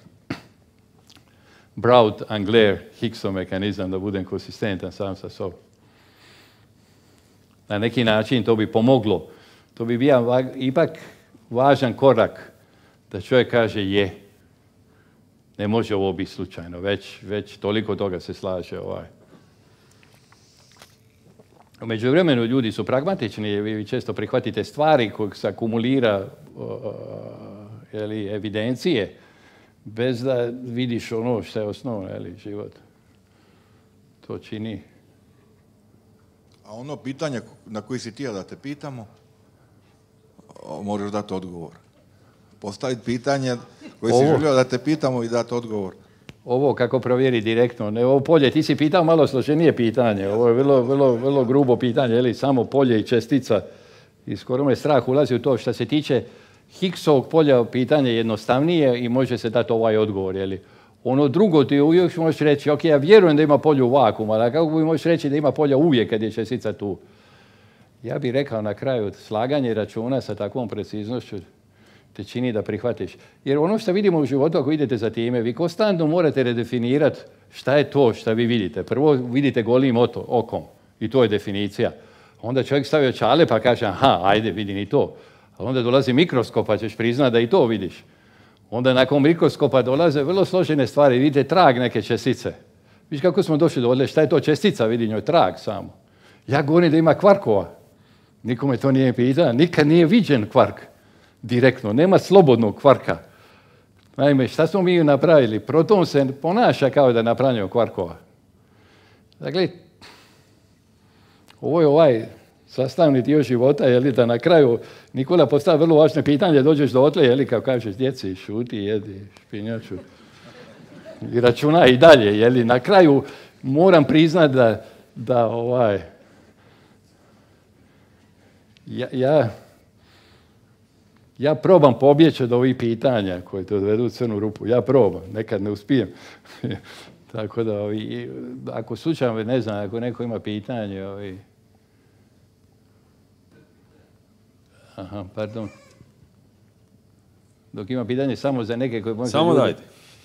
[SPEAKER 4] Brout-Englert-Higgsov mehanizam, da budem konsistentan sam sa sobom. Na neki način to bi pomoglo. To bi bio ipak važan korak da čovjek kaže je. Ne može ovo biti slučajno, već toliko toga se slaže U međuvremenu ljudi su pragmatični, vi često prihvatite stvari koje se akumulira evidencije, bez da vidiš ono što je osnovno, život. To čini.
[SPEAKER 5] A ono pitanje na koji si htio da te pitamo, možeš dati odgovor. Postaviti pitanje koje si želio da te pitamo i dati odgovor.
[SPEAKER 4] Ovo kako provjeri direktno. Ne, ovo polje, ti si pitao malo složenije pitanje. Ovo je vrlo grubo pitanje, samo polje i čestica. I skoro me strah ulazi u to. Što se tiče Higgsovog polja, pitanje je jednostavnije i može se dati ovaj odgovor. Ono drugo ti uvijek možeš reći, ok, ja vjerujem da ima polje u vakuumu, ali kako bi možeš reći da ima polja uvijek kad je čestica tu? Ja bih rekao na kraju, slaganje računa sa takvom preciznošću te čini da prihvatiš. Jer ono što vidimo u životu, ako idete za time, vi konstantno morate redefinirati šta je to što vi vidite. Prvo vidite golim okom i to je definicija. Onda čovjek stavi očale pa kaže, aha, ajde, vidim i to. Ali onda dolazi mikroskop pa ćeš priznati da i to vidiš. Onda nakon mikroskopa dolaze vrlo složene stvari. Vidite trag neke čestice. Viš kako smo došli do ovdje, šta je to čestica, vidi njoj trag samo. Ja govorim da ima kvarkova. Nikome to nije pitao. Nikad nije viđen kvark. Direktno. Nema slobodnog kvarka. Naime, šta smo mi napravili? Proton se ponaša kao da je napravljeno kvarkova. Dakle, ovo je ovaj sastavni dio života, da na kraju Nikola postavi vrlo važno pitanje, dođeš do otle, kao kažeš djeci, šuti, jedi špinjaču. I računa i dalje, na kraju moram priznati da ja probam pobjeći od ovih pitanja koje te odvedu u crnu rupu. Ja probam, nekad ne uspijem. Tako da, ako slučajno, ne znam, ako neko ima pitanje, Aha, pardon. Dok ima pitanje samo za neke koje možete...
[SPEAKER 1] Samo dajte.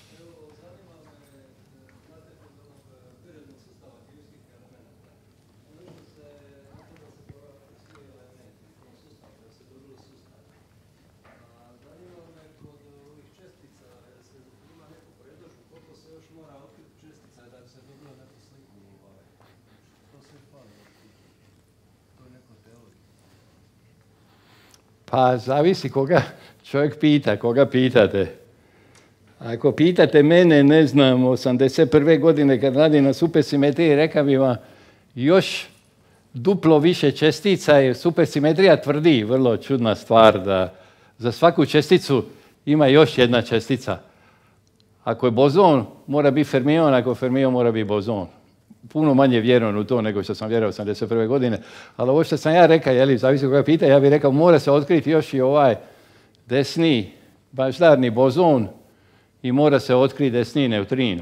[SPEAKER 4] Pa zavisi koga čovjek pita, koga pitate. Ako pitate mene, ne znam, 81. godine kad radim na supersimetriji, rekao bi vam još duplo više čestica, jer supersimetrija tvrdi, vrlo čudna stvar, da za svaku česticu ima još jedna čestica. Ako je bozon, mora biti fermion, ako je fermion, mora biti bozon. Puno manje vjerujem u to nego što sam vjerovao 81. godine. Ali ovo što sam ja rekao, zavisi koga pita, ja bih rekao mora se otkriti još i ovaj desni baždarni bozon i mora se otkriti desni neutrino.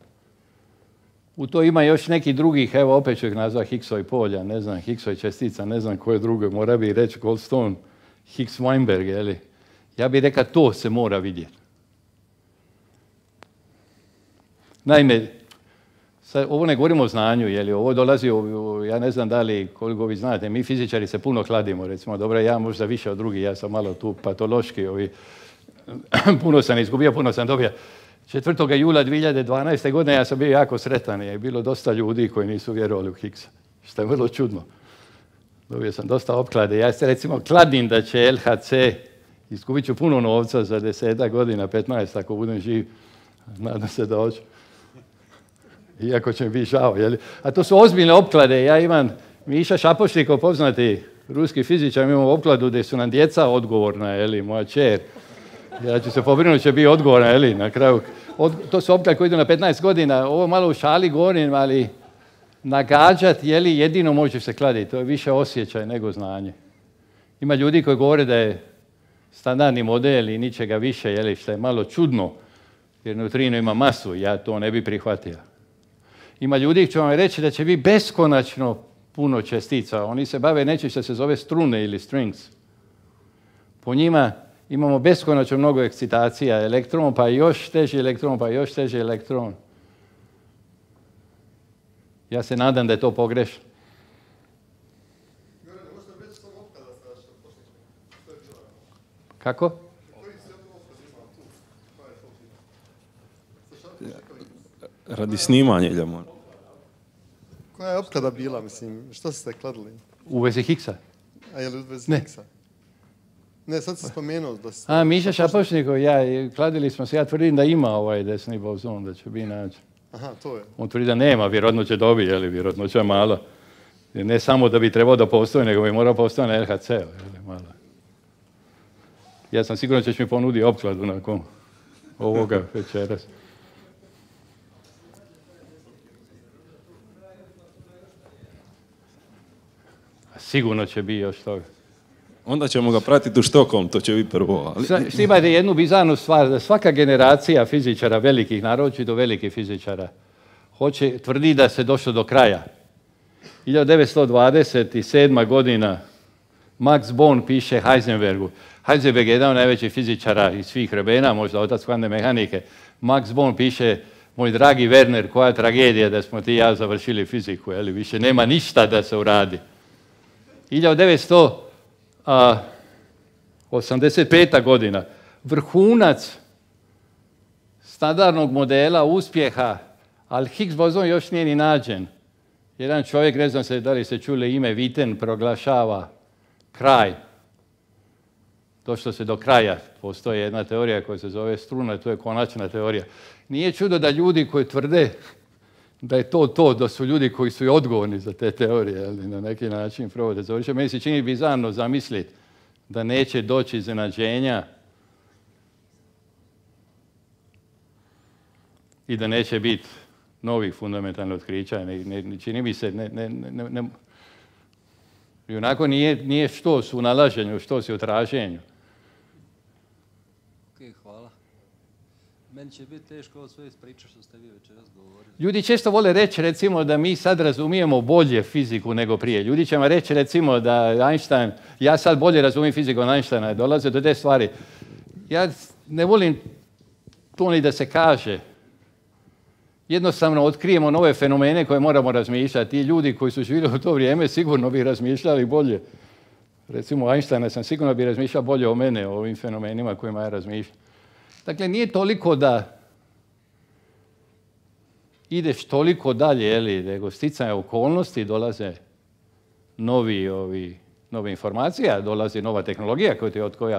[SPEAKER 4] U to ima još neki drugih, evo opet ću ih nazvati Higgsov polja, ne znam, Higgsov čestica, ne znam koje druge, mora bi reći Goldstone, Higgs Weinberg, Ja bih rekao to se mora vidjeti. Naime, ovo ne govorimo o znanju, ovo dolazi, ja ne znam da li, koliko vi znate, mi fizičari se puno kladimo, recimo, dobro, ja možda više od drugih, ja sam malo tu patološki, puno sam izgubio, puno sam dobio. 4. jula 2012. godine ja sam bio jako sretan, je bilo dosta ljudi koji nisu vjerovali u Higgsa, što je vrlo čudno. Dobio sam dosta opklade, ja se recimo kladim da će LHC, izgubit ću puno novca za 10 godina, 15, ako budem živ, nadam se da hoću. Iako će mi biti žao. A to su ozbiljne opklade. Ja imam Miša Šapošnikov, poznati ruski fizičar, imamo opkladu gdje su nam djeca odgovorna, moja čer. Ja ću se pobrinuti, će biti odgovorna, na kraju. To su opklade koji idu na 15 godina. Ovo malo u šali govorim, ali nagađati, jedino možeš se kladiti. To je više osjećaj nego znanje. Ima ljudi koji govore da je standardni model i ničega više, što je malo čudno, jer neutrino ima masu, ja to ne bi prihvatio. Ima ljudi koji će vam reći da će biti beskonačno puno čestica. Oni se bave nečim što se zove strune ili strings. Po njima imamo beskonačno mnogo ekscitacija. Elektron, pa još teži elektron, pa još teži elektron. Ja se nadam da je to pogrešno. Kako?
[SPEAKER 1] Radi snimanja, idemo.
[SPEAKER 6] Koja je opklada bila, mislim, što ste kladili?
[SPEAKER 4] U vezi Higgsa?
[SPEAKER 6] A je li u vezi Higgsa? Ne, sad si spomenuo da ste...
[SPEAKER 4] Miša Šapošnikov, kladili smo se, ja tvrdim da ima ovaj desni bozon, da će biti naći.
[SPEAKER 6] Aha, to je.
[SPEAKER 4] On tvrdi da nema, vjerojatno će dobiti, vjerojatno će malo. Ne samo da bi trebao da postoji, nego bi morao postoji na LHC, malo. Ja sam siguran da ćeš mi ponudi opkladu nakon ovoga večeras. Sigurno će biti još toga.
[SPEAKER 1] Onda ćemo ga pratiti u Štokholm, to će biti prvo.
[SPEAKER 4] Imate jednu bizarnu stvar, da svaka generacija fizičara, velikih, naročito velikih fizičara, tvrdi da se došlo do kraja. 1927. godina Max Born piše Heisenbergu. Heisenberg je jedan od najvećih fizičara iz svih vremena, možda otac kvantne mehanike. Max Born piše, moj dragi Werner, koja tragedija da smo ti i ja završili fiziku, više nema ništa da se uradi. 1985. godina, vrhunac standardnog modela uspjeha, ali Higgs Boson još nije ni nađen. Jedan čovjek, ne znam se da li ste čuli ime, Witten, proglašava kraj. Došlo se do kraja. Postoji jedna teorija koja se zove struna, to je konačna teorija. Nije čudo da ljudi koji tvrde da je to, da su ljudi koji su i odgovorni za te teorije, na neki način provode završe. Meni se čini bizarno zamisliti da neće doći iznenađenja i da neće biti novih fundamentalnih otkrića. Čini mi se, i onako nije što su u nalaženju, što su u traženju.
[SPEAKER 7] Hvala. Meni će biti teško ovo sve ispričati što ste vi večeras govorili.
[SPEAKER 4] Ljudi često vole reći, recimo, da mi sad razumijemo bolje fiziku nego prije. Ljudi će vam reći, recimo, da Einstein, ja sad bolje razumijem fiziku od Einsteina, dolaze do te stvari. Ja ne volim to ni da se kaže. Jednostavno otkrijemo nove fenomene koje moramo razmišljati. Ti ljudi koji su živjeli u to vrijeme sigurno bi razmišljali bolje. Recimo Einsteina sam sigurno bi razmišljao bolje o mene, o ovim fenomenima kojima ja razmišljam. Dakle, nije toliko da ideš toliko dalje, nego sticanje okolnosti dolaze nove informacije, dolazi nova tehnologija koja ti otkroja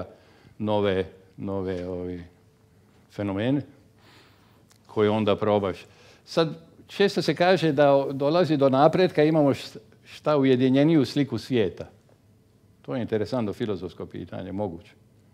[SPEAKER 4] nove fenomene koje onda probaš. Sad, često se kaže da dolazi do napretka, imamo šta ujedinjeniju sliku svijeta. To je interesantno filozofsko pitanje, moguće.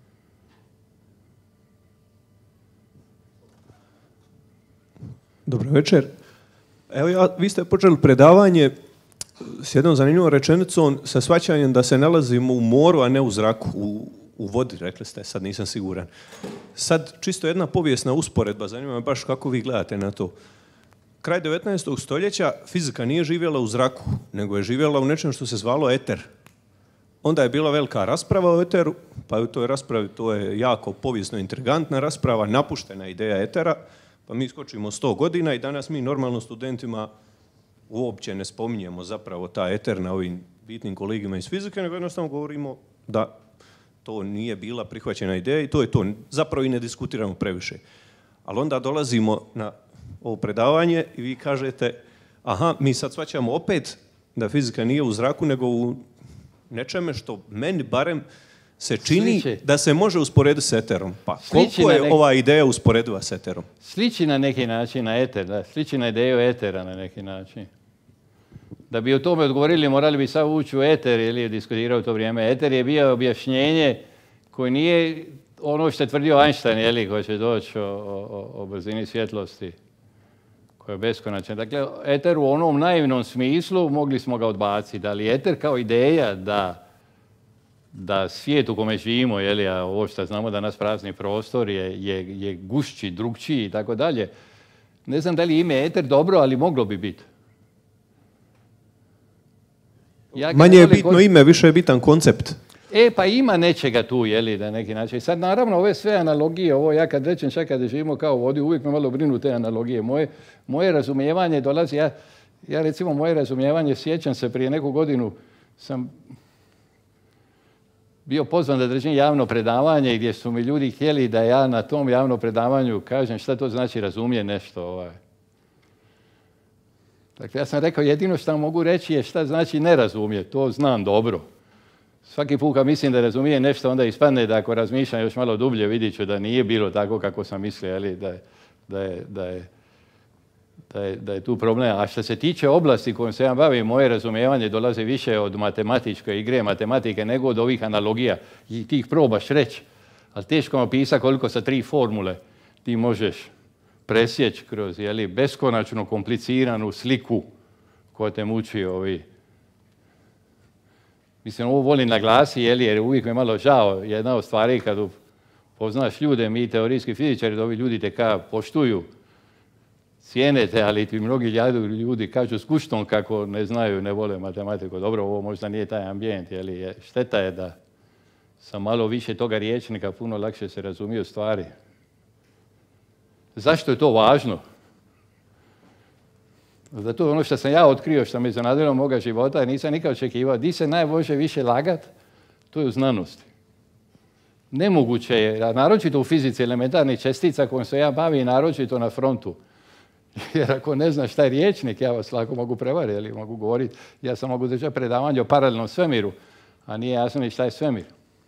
[SPEAKER 8] Dobro večer. Evo vi ste počeli predavanje s jednom zanimljivom rečenicom sa shvaćanjem da se nalazimo u moru, a ne u zraku, u vodi, rekli ste, sad nisam siguran. Sad, čisto jedna povijesna usporedba, zanima me baš kako vi gledate na to. Kraj 19. stoljeća fizika nije živjela u zraku, nego je živjela u nečem što se zvalo eter. Onda je bila velika rasprava o eteru, pa u toj raspravi, to je jako povijesno intrigantna rasprava, napuštena ideja etera, pa mi skočimo 100 godina i danas mi normalno studentima uopće ne spominjemo zapravo ta eter na ovim bitnim kolegijima iz fizike, nego jednostavno govorimo da to nije bila prihvaćena ideja i to je to. Zapravo i ne diskutiramo previše. Ali onda dolazimo na ovo predavanje i vi kažete, aha, mi sad shvaćamo opet da fizika nije u zraku, nego u nečeme što meni barem se čini da se može usporediti s eterom. Pa koliko je ova ideja usporediva s eterom?
[SPEAKER 4] Sliči na neki način na eter, da. Sliči na ideju etera na neki način. Da bi o tome odgovorili, morali bi sad ući u eter ili diskutirao u to vrijeme. Eter je bio objašnjenje koje nije ono što je tvrdio Einstein, koji će doći o brzini svjetlosti, koja je beskonačna. Dakle, eter u onom naivnom smislu mogli smo ga odbaciti, ali eter kao ideja da svijet u kome živimo, a ovo što znamo da nas prazni prostor je gušći, drugčiji i tako dalje. Ne znam da li ime eter dobro, ali moglo bi biti.
[SPEAKER 8] Manje je bitno ime, više je bitan koncept.
[SPEAKER 4] Pa ima nečega tu, na neki način. Sad, naravno, ove sve analogije, ovo ja kad rečem čak kad živimo kao vodi, uvijek me malo brinu te analogije. Moje razumijevanje dolazi, ja recimo moje razumijevanje, sjećam se prije neku godinu, sam bio pozvan da držim javno predavanje gdje su mi ljudi htjeli da ja na tom javnom predavanju kažem šta to znači razumije nešto. Dakle, ja sam rekao jedino što mogu reći je šta znači ne razumije, to znam dobro. Svaki put kad mislim da razumije nešto, onda ispadne da ako razmišljam još malo dublje vidit ću da nije bilo tako kako sam mislio, da je tu problem. A što se tiče oblasti kojom se ja bavim, moje razumijevanje dolazi više od matematičke igre, matematike, nego od ovih analogija. I ti ih probaš reći, ali teško vam opisati koliko sa 3 formule ti možeš presjeći kroz beskonačno kompliciranu sliku koja te muči Mislim, ovo volim naglasiti, jer uvijek mi malo žao. Jedna od stvari kad poznaš ljude, mi teorijski fizičari, da ovi ljudi te poštuju, cijenete, ali ti mnogi ljudi kažu s guštom kako ne znaju, ne vole matematiku. Dobro, ovo možda nije taj ambijent, šteta je da sa malo više toga rječnika puno lakše se razumiju stvari. Zašto je to važno? Zato ono što sam ja otkrio, što me iznenadilo moga života, nisam nikad očekivao. Di se najbolje više lagat, to je u znanosti. Nemoguće je, a naročito u fizici elementarnih čestica kojom se ja bavim, naročito na frontu. Jer ako ne znaš šta je rječnik, ja vas lako mogu prevariti, mogu govoriti. Ja sam mogu držati predavanje o paralelnom svemiru, a nije jasno ni šta je svemir.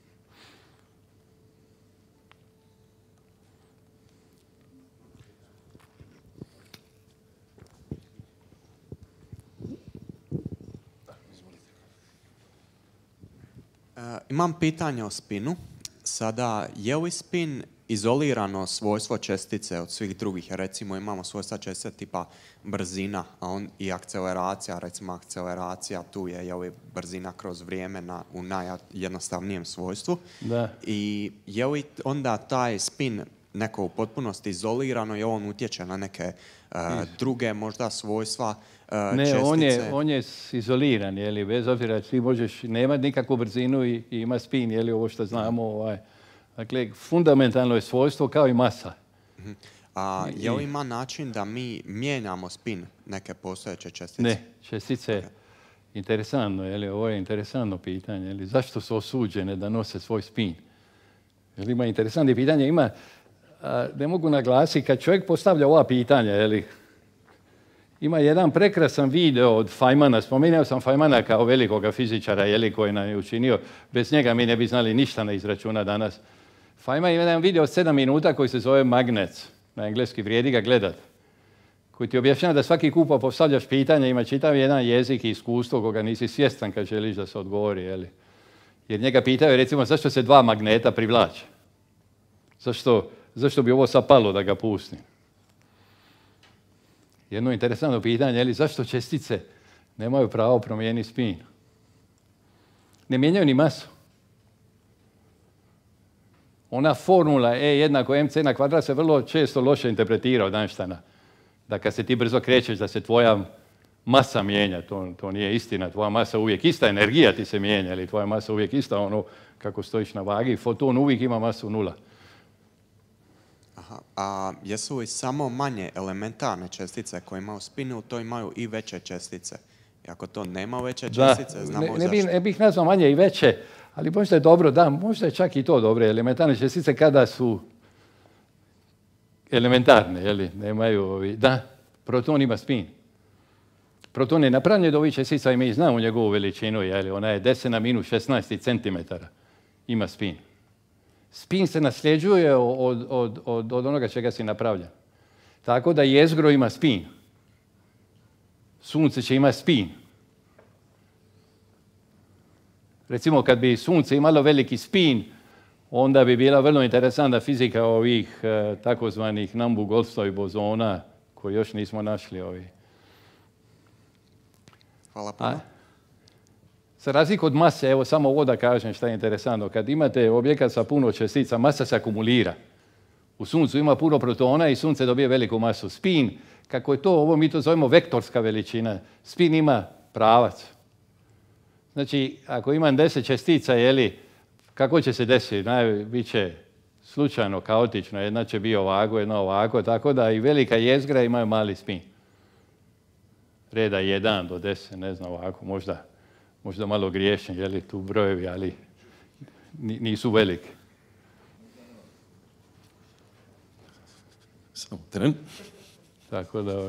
[SPEAKER 9] Imam pitanje o spinu. Sada, je li spin izolirano svojstvo čestice od svih drugih? Recimo, imamo svojstva čestice tipa brzina i akceleracija. Recimo, akceleracija tu je li brzina kroz vrijeme u najjednostavnijem svojstvu.
[SPEAKER 4] Da.
[SPEAKER 9] I je li onda taj spin neko u potpunosti izolirano i on utječe na neke druge možda svojstva čestice?
[SPEAKER 4] Ne, on je izoliran, bez obzira ti možeš nemati nikakvu brzinu i ima spin, ovo što znamo. Dakle, fundamentalno je svojstvo kao i masa.
[SPEAKER 9] A je li ima način da mi mijenjamo spin neke postojeće čestice?
[SPEAKER 4] Ne, čestice, interesantno, ovo je interesantno pitanje. Zašto su osuđene da nose svoj spin? Ima interesantno pitanje, ne mogu naglasiti, kad čovjek postavlja ova pitanja, ima jedan prekrasan video od Feynmana, spomenuo sam Feynmana kao velikoga fizičara, koji nam je učinio, bez njega mi ne bi znali ništa na izračuna danas. Feynman ima jedan video od 7 minuta koji se zove Magnets, na engleski, vrijedi ga gledat, koji ti objašnjava da svaki kupa postavljaš pitanja, ima čitav jedan jezik i iskustvo koga nisi svjestan kad želiš da se odgovori. Jer njega pitaju, recimo, zašto se 2 magneta privlače? Zašto bi ovo sad palo da ga pustim? Jedno interesantno pitanje, zašto čestice nemaju pravo promijeniti spin? Ne mijenjaju ni masu. Ona formula E jednako mc na kvadrat se vrlo često loše interpretira od Einsteina. Da kad se ti brzo krećeš, da se tvoja masa mijenja. To nije istina. Tvoja masa uvijek ista, energija ti se mijenja, ali tvoja masa uvijek ista, ono kako stojiš na vagi. Foton uvijek ima masu 0.
[SPEAKER 9] Aha. A jesu li samo manje elementarne čestice koje imaju spin, to imaju i veće čestice? I ako to nema veće čestice, znamo zašto.
[SPEAKER 4] Ne bih nazvao manje i veće, ali možda je dobro, da, možda je čak i to dobro. Elementarne čestice kada su elementarne, nemaju proton ima spin. Proton je napravljen od ovih čestica i mi znamo njegovu veličinu, ona je 10 na minus 16 centimetara. ima spin. Spin se nasljeđuje od onoga čega si napravljen. Tako da jezgro ima spin. Sunce će imati spin. Recimo, kad bi Sunce imalo veliki spin, onda bi bila vrlo interesantna fizika ovih takozvanih Nambu-Goldstone bozona, koji još nismo našli ovi.
[SPEAKER 9] Hvala puno.
[SPEAKER 4] Za razliku od mase, evo samo ovo da kažem što je interesantno. Kad imate objekat sa puno čestica, masa se akumulira. U Suncu ima puno protona i Sunce dobije veliku masu. Spin, kako je to, ovo mi to zovemo vektorska veličina. Spin ima pravac. Znači, ako imam 10 čestica, kako će se desiti? Bit će slučajno, kaotično. Jedna će biti ovako, jedna ovako, tako da i velika jezgra imaju mali spin. Reda 1 do 10, ne znam, ovako, možda malo griješni, tu brojevi, ali nisu veliki.
[SPEAKER 1] Samo tren.
[SPEAKER 4] Tako da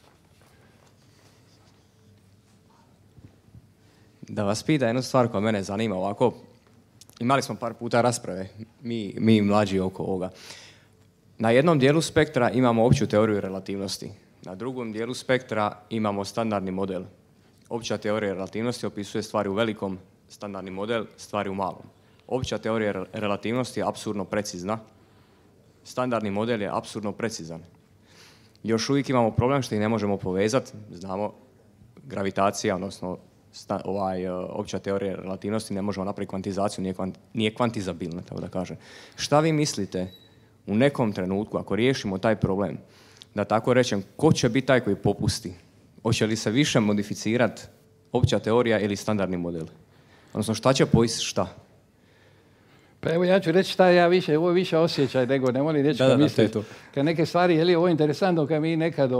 [SPEAKER 10] Da vas pita jednu stvar koja mene zanima ovako. Imali smo par puta rasprave, mi mlađi oko ovoga. Na jednom dijelu spektra imamo opću teoriju relativnosti. Na drugom dijelu spektra imamo standardni model. Opća teorija relativnosti opisuje stvari u velikom, standardni model stvari u malom. Opća teorija relativnosti je apsurdno precizna. Standardni model je apsurdno precizan. Još uvijek imamo problem što ih ne možemo povezati. Znamo, gravitacija, odnosno opća teorija relativnosti, ne možemo napraviti kvantizaciju, nije kvantizabilna, tako da kažem. Šta vi mislite u nekom trenutku, ako riješimo taj problem, da tako rečem, ko će biti taj koji popusti? Hoće li se više modificirati opća teorija ili standardni model? Odnosno, šta će pojesti šta?
[SPEAKER 4] Pa evo ja ću reći šta ovo je više osjećaj nego ne volim reći kad mislim. Kad neke stvari, ovo je interesantno kad mi nekad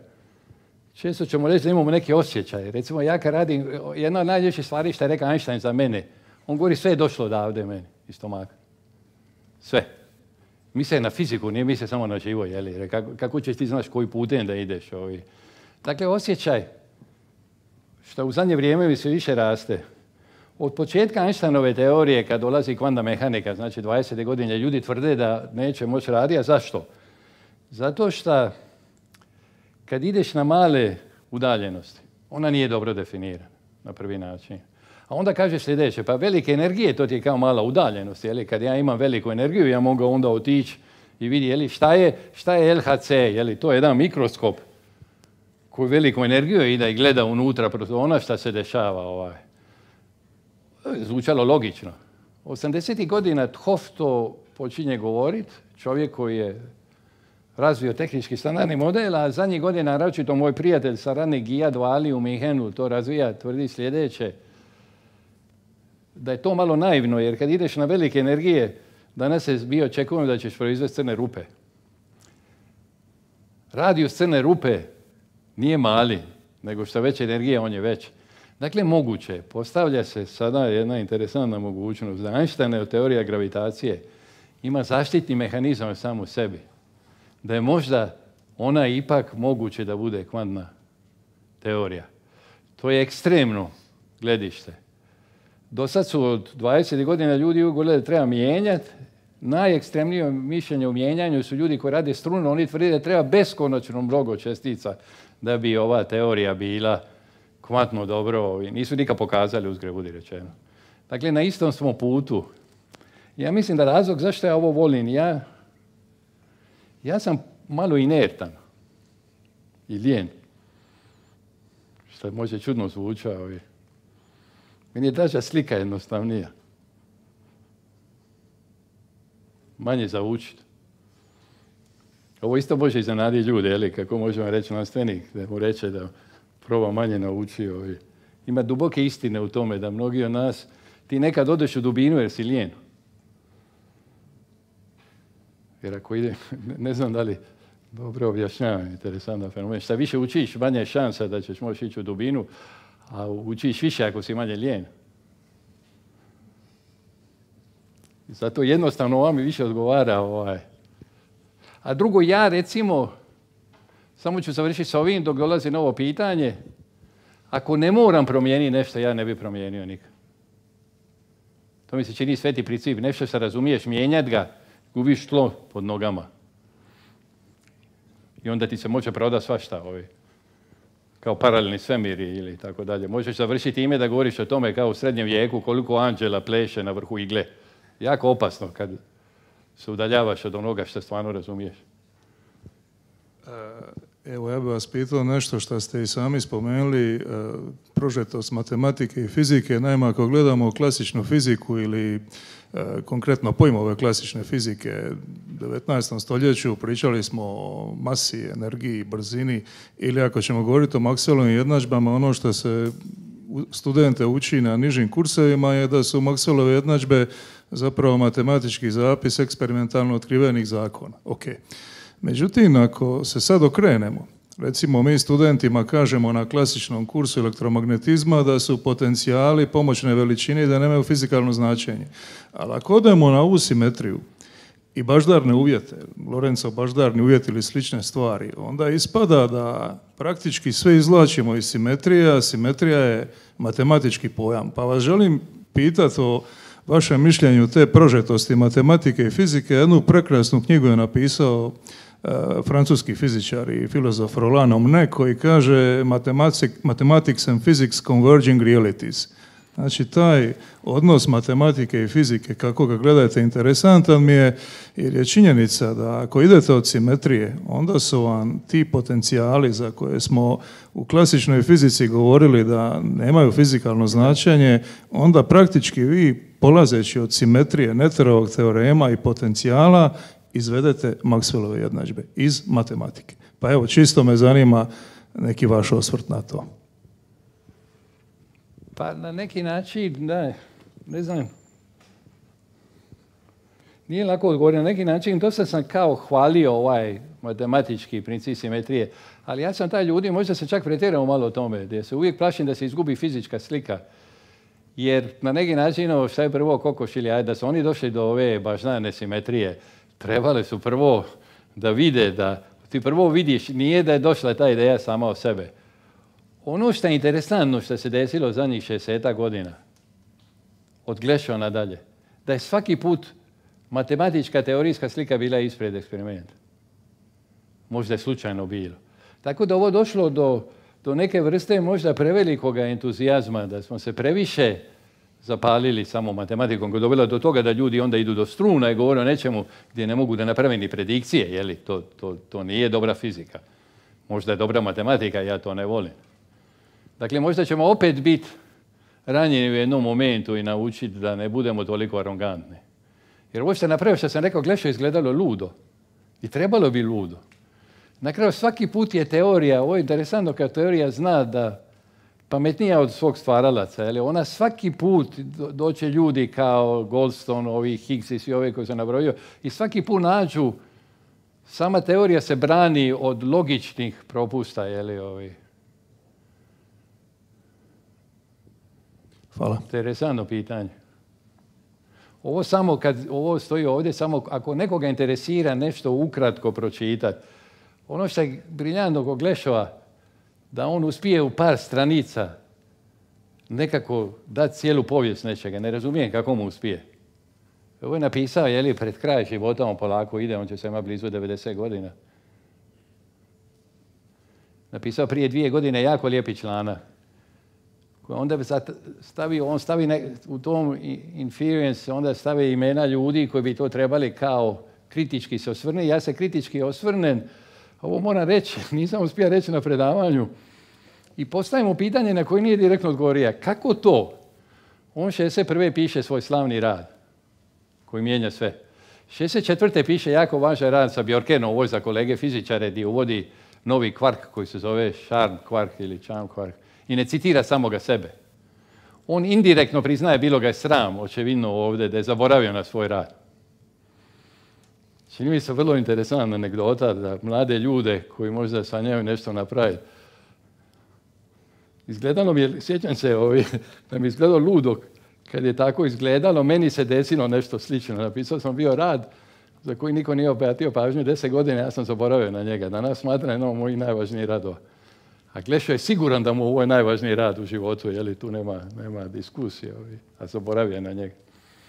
[SPEAKER 4] često ćemo reći da imamo neke osjećaje. Recimo ja kad radim, jedna od najljepših stvari što je rekao Einstein za mene, on govori sve je došlo odavde meni iz stomaka. Sve. Misle na fiziku, nije misle samo na život, kako ćeš ti znaš koji putem da ideš. Dakle, osjećaj, što u zadnje vrijeme mi se više raste. Od početka Einsteinove teorije, kad dolazi kvantna mehanika, znači 20. godine, ljudi tvrde da neće moći raditi, a zašto? Zato što kad ideš na male udaljenosti, ona nije dobro definirana na prvi način. A onda kaže sljedeće, pa velike energije, to ti je kao mala udaljenost. Kad ja imam veliku energiju, ja mogu onda otići i vidi šta je LHC. To je jedan mikroskop koji veliku energiju ide i gleda unutra protona šta se dešava. Zvučalo logično. 80. godina Thoff to počinje govoriti, čovjek koji je razvio tehnički standardni model, a zadnjih godina, naročito moj prijatelj saradnik Gijad Vali u Minhenu to razvija, tvrdi sljedeće, da je to malo naivno, jer kad ideš na velike energije, danas se mi očekujemo da ćeš proizvesti crne rupe. Radijus crne rupe nije mali, nego što veća energija, on je veći. Dakle, moguće, postavlja se sada jedna interesantna mogućnost da Einsteinova teorija gravitacije ima zaštitni mehanizam sam u sebi. Da je možda ona ipak moguće da bude kvantna teorija. To je ekstremno gledište. Do sad su od 20 godina ljudi govorili da treba mijenjati. Najekstremnije mišljenje o mijenjanju su ljudi koji rade struno. Oni tvrde da treba beskonačno mnogo čestica da bi ova teorija bila kvantno dobro. Nisu nikad pokazali, uzgred budi rečeno. Dakle, na istom smo putu. Ja mislim da razlog zašto ja ovo volim, ja sam malo inertan i lijen. Što može čudno zvuča. Meni je draža slika jednostavnija. Manje za učiti. Ovo isto može iznenaditi ljude, kako možemo reći znanstvenik, da mu reče da proba manje nauči. Ima duboke istine u tome da mnogi od nas, ti nekad odeš u dubinu jer si lijen. Jer ako ide, ne znam da li dobro objašnjavam, interesantan fenomen. Šta više učiš, manja je šansa da ćeš moći ići u dubinu, a učiš više ako si manje lijen. Zato jednostavno ovo mi više odgovara. A drugo, ja recimo, samo ću završiti sa ovim dok dolazi novo pitanje, ako ne moram promijeniti nešto, ja ne bi promijenio nikad. To mi se čini sveti princip. Nešto što razumiješ, mijenjati ga, gubiš tlo pod nogama. I onda ti se može prodati svašta, kao paralelni svemiri ili tako dalje. Možeš završiti time da govoriš o tome kao u srednjem vijeku koliko anđela pleše na vrhu igle. Jako opasno kad se udaljavaš od onoga što stvarno razumiješ.
[SPEAKER 11] Evo, ja bih vas pitao nešto što ste i sami spomenuli, prožetost matematike i fizike. Naime, ako gledamo klasičnu fiziku ili konkretno pojmove klasične fizike u 19. stoljeću, pričali smo o masi, energiji, brzini, ili ako ćemo govoriti o Maxwellovim jednadžbama, ono što se studente uči na nižim kursevima je da su Maxwellove jednadžbe zapravo matematički zapis eksperimentalno otkrivenih zakona. Okay. Međutim, ako se sad okrenemo, recimo mi studentima kažemo na klasičnom kursu elektromagnetizma da su potencijali pomoćne veličine i da nemaju fizikalno značenje. Ali ako odemo na ovu simetriju i baždarne uvjete, Lorenzov baždarni uvjet ili slične stvari, onda ispada da praktički sve izvlačimo iz simetrije, a simetrija je matematički pojam. Pa vas želim pitati o vašem mišljenju te prožetosti matematike i fizike. Jednu prekrasnu knjigu je napisao francuski fizičar i filozof Roland Omne, koji kaže Mathematics and Physics Converging Realities. Znači, taj odnos matematike i fizike, kako ga gledate, interesantan mi je, jer je činjenica da ako idete od simetrije, onda su vam ti potencijali za koje smo u klasičnoj fizici govorili da nemaju fizikalno značenje, onda praktički vi, polazeći od simetrije Netterovog teorema i potencijala, izvedete Maxwellove jednadžbe iz matematike. Pa evo, čisto me zanima neki vaš osvrt na to.
[SPEAKER 4] Pa na neki način, ne znam, nije lako odgovoriti. Na neki način dosta sam kao hvalio ovaj matematički princip simetrije, ali ja sam taj ljudi, možda se čak pretjerao malo o tome, gdje se uvijek plašim da se izgubi fizička slika. Jer na neki način, šta je prvo kokoš ili ajde, da su oni došli do ove baždane simetrije, trebali su prvo da vide, da ti prvo vidiš, nije da je došla ta ideja sama od sebe. Ono što je interesantno što se desilo zadnjih 60 godina, od Glešova nadalje, da je svaki put matematička teorijska slika bila ispred eksperimenta. Možda je slučajno bilo. Tako da ovo došlo do neke vrste možda prevelikoga entuzijazma, da smo se previše zapalili samo matematikom, koja je dovela do toga da ljudi onda idu do struna i govore o nečemu gdje ne mogu da naprave ni predikcije. Jeli? To nije dobra fizika. Možda je dobra matematika, ja to ne volim. Dakle, možda ćemo opet biti ranjeni u jednom momentu i naučiti da ne budemo toliko arogantni. Jer ovo što je napravio, što sam rekao, Glešo, izgledalo ludo. I trebalo bi ludo. Na kraju svaki put je teorija, ovo je interesantno kad teorija zna da pametnija od svog stvaralaca. Jel? Ona svaki put doće ljudi kao Goldstone, ovi Higgs i svi ovi koji sam nabrojio, i svaki put nađu, sama teorija se brani od logičnih propusta. Jel?
[SPEAKER 11] Hvala.
[SPEAKER 4] Interesantno pitanje. Ovo samo kad ovo stoji ovdje, samo ako nekoga interesira nešto ukratko pročitati, ono što je briljantno kod Glešova, da on uspije u par stranica nekako dati cijelu povijest nečega. Ne razumijem kako mu uspije. Ovo je napisao, pred kraj života, on polako ide, on će se ima blizu 90 godina. Napisao prije 2 godine jako lijepi članak. Onda u tom inference onda stave imena ljudi koji bi to trebali kao kritički se osvrnuti. Ja se kritički osvrnem. Ovo moram reći, nisam uspio reći na predavanju. I postavimo pitanje na koje nije direktno odgovorio. Kako to? On 61. piše svoj slavni rad, koji mijenja sve. 64. piše jako važan rad sa Bjorkenom, ovo je za kolege fizičare, gdje uvodi novi kvark koji se zove charm kvark ili charm kvark. I ne citira samoga sebe. On indirektno priznaje, bilo ga je sram, očevidno ovdje, da je zaboravio na svoj rad. Čini mi se vrlo interesantna anegdota da mlade ljude koji možda sanjaju nešto napraviti. Izgledalo mi je, sjećam se, da mi izgledalo ludo kad je tako izgledalo, meni se desilo nešto slično. Napisao sam bio rad za koji niko nije obratio pažnju 10 godina, ja sam zaboravio na njega. Danas smatram jednom od mojih najvažnijih radova. A Glešo je siguran da mu ovo je najvažniji rad u životu, tu nema diskusije, a zaboravio na njega.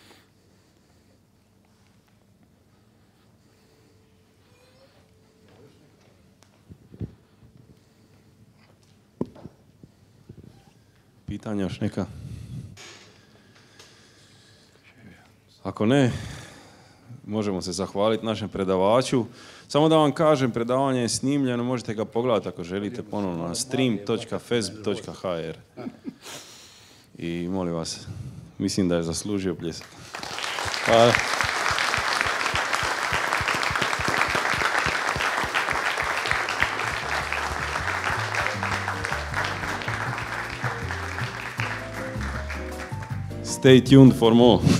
[SPEAKER 1] Pitanja još neka? Ako ne, možemo se zahvaliti našem predavaču. Samo da vam kažem, predavanje je snimljeno, možete ga pogledati ako želite ponovno na stream.fesb.hr. I molim vas, mislim da je zaslužio pljesak. Hvala. Stay tuned for more.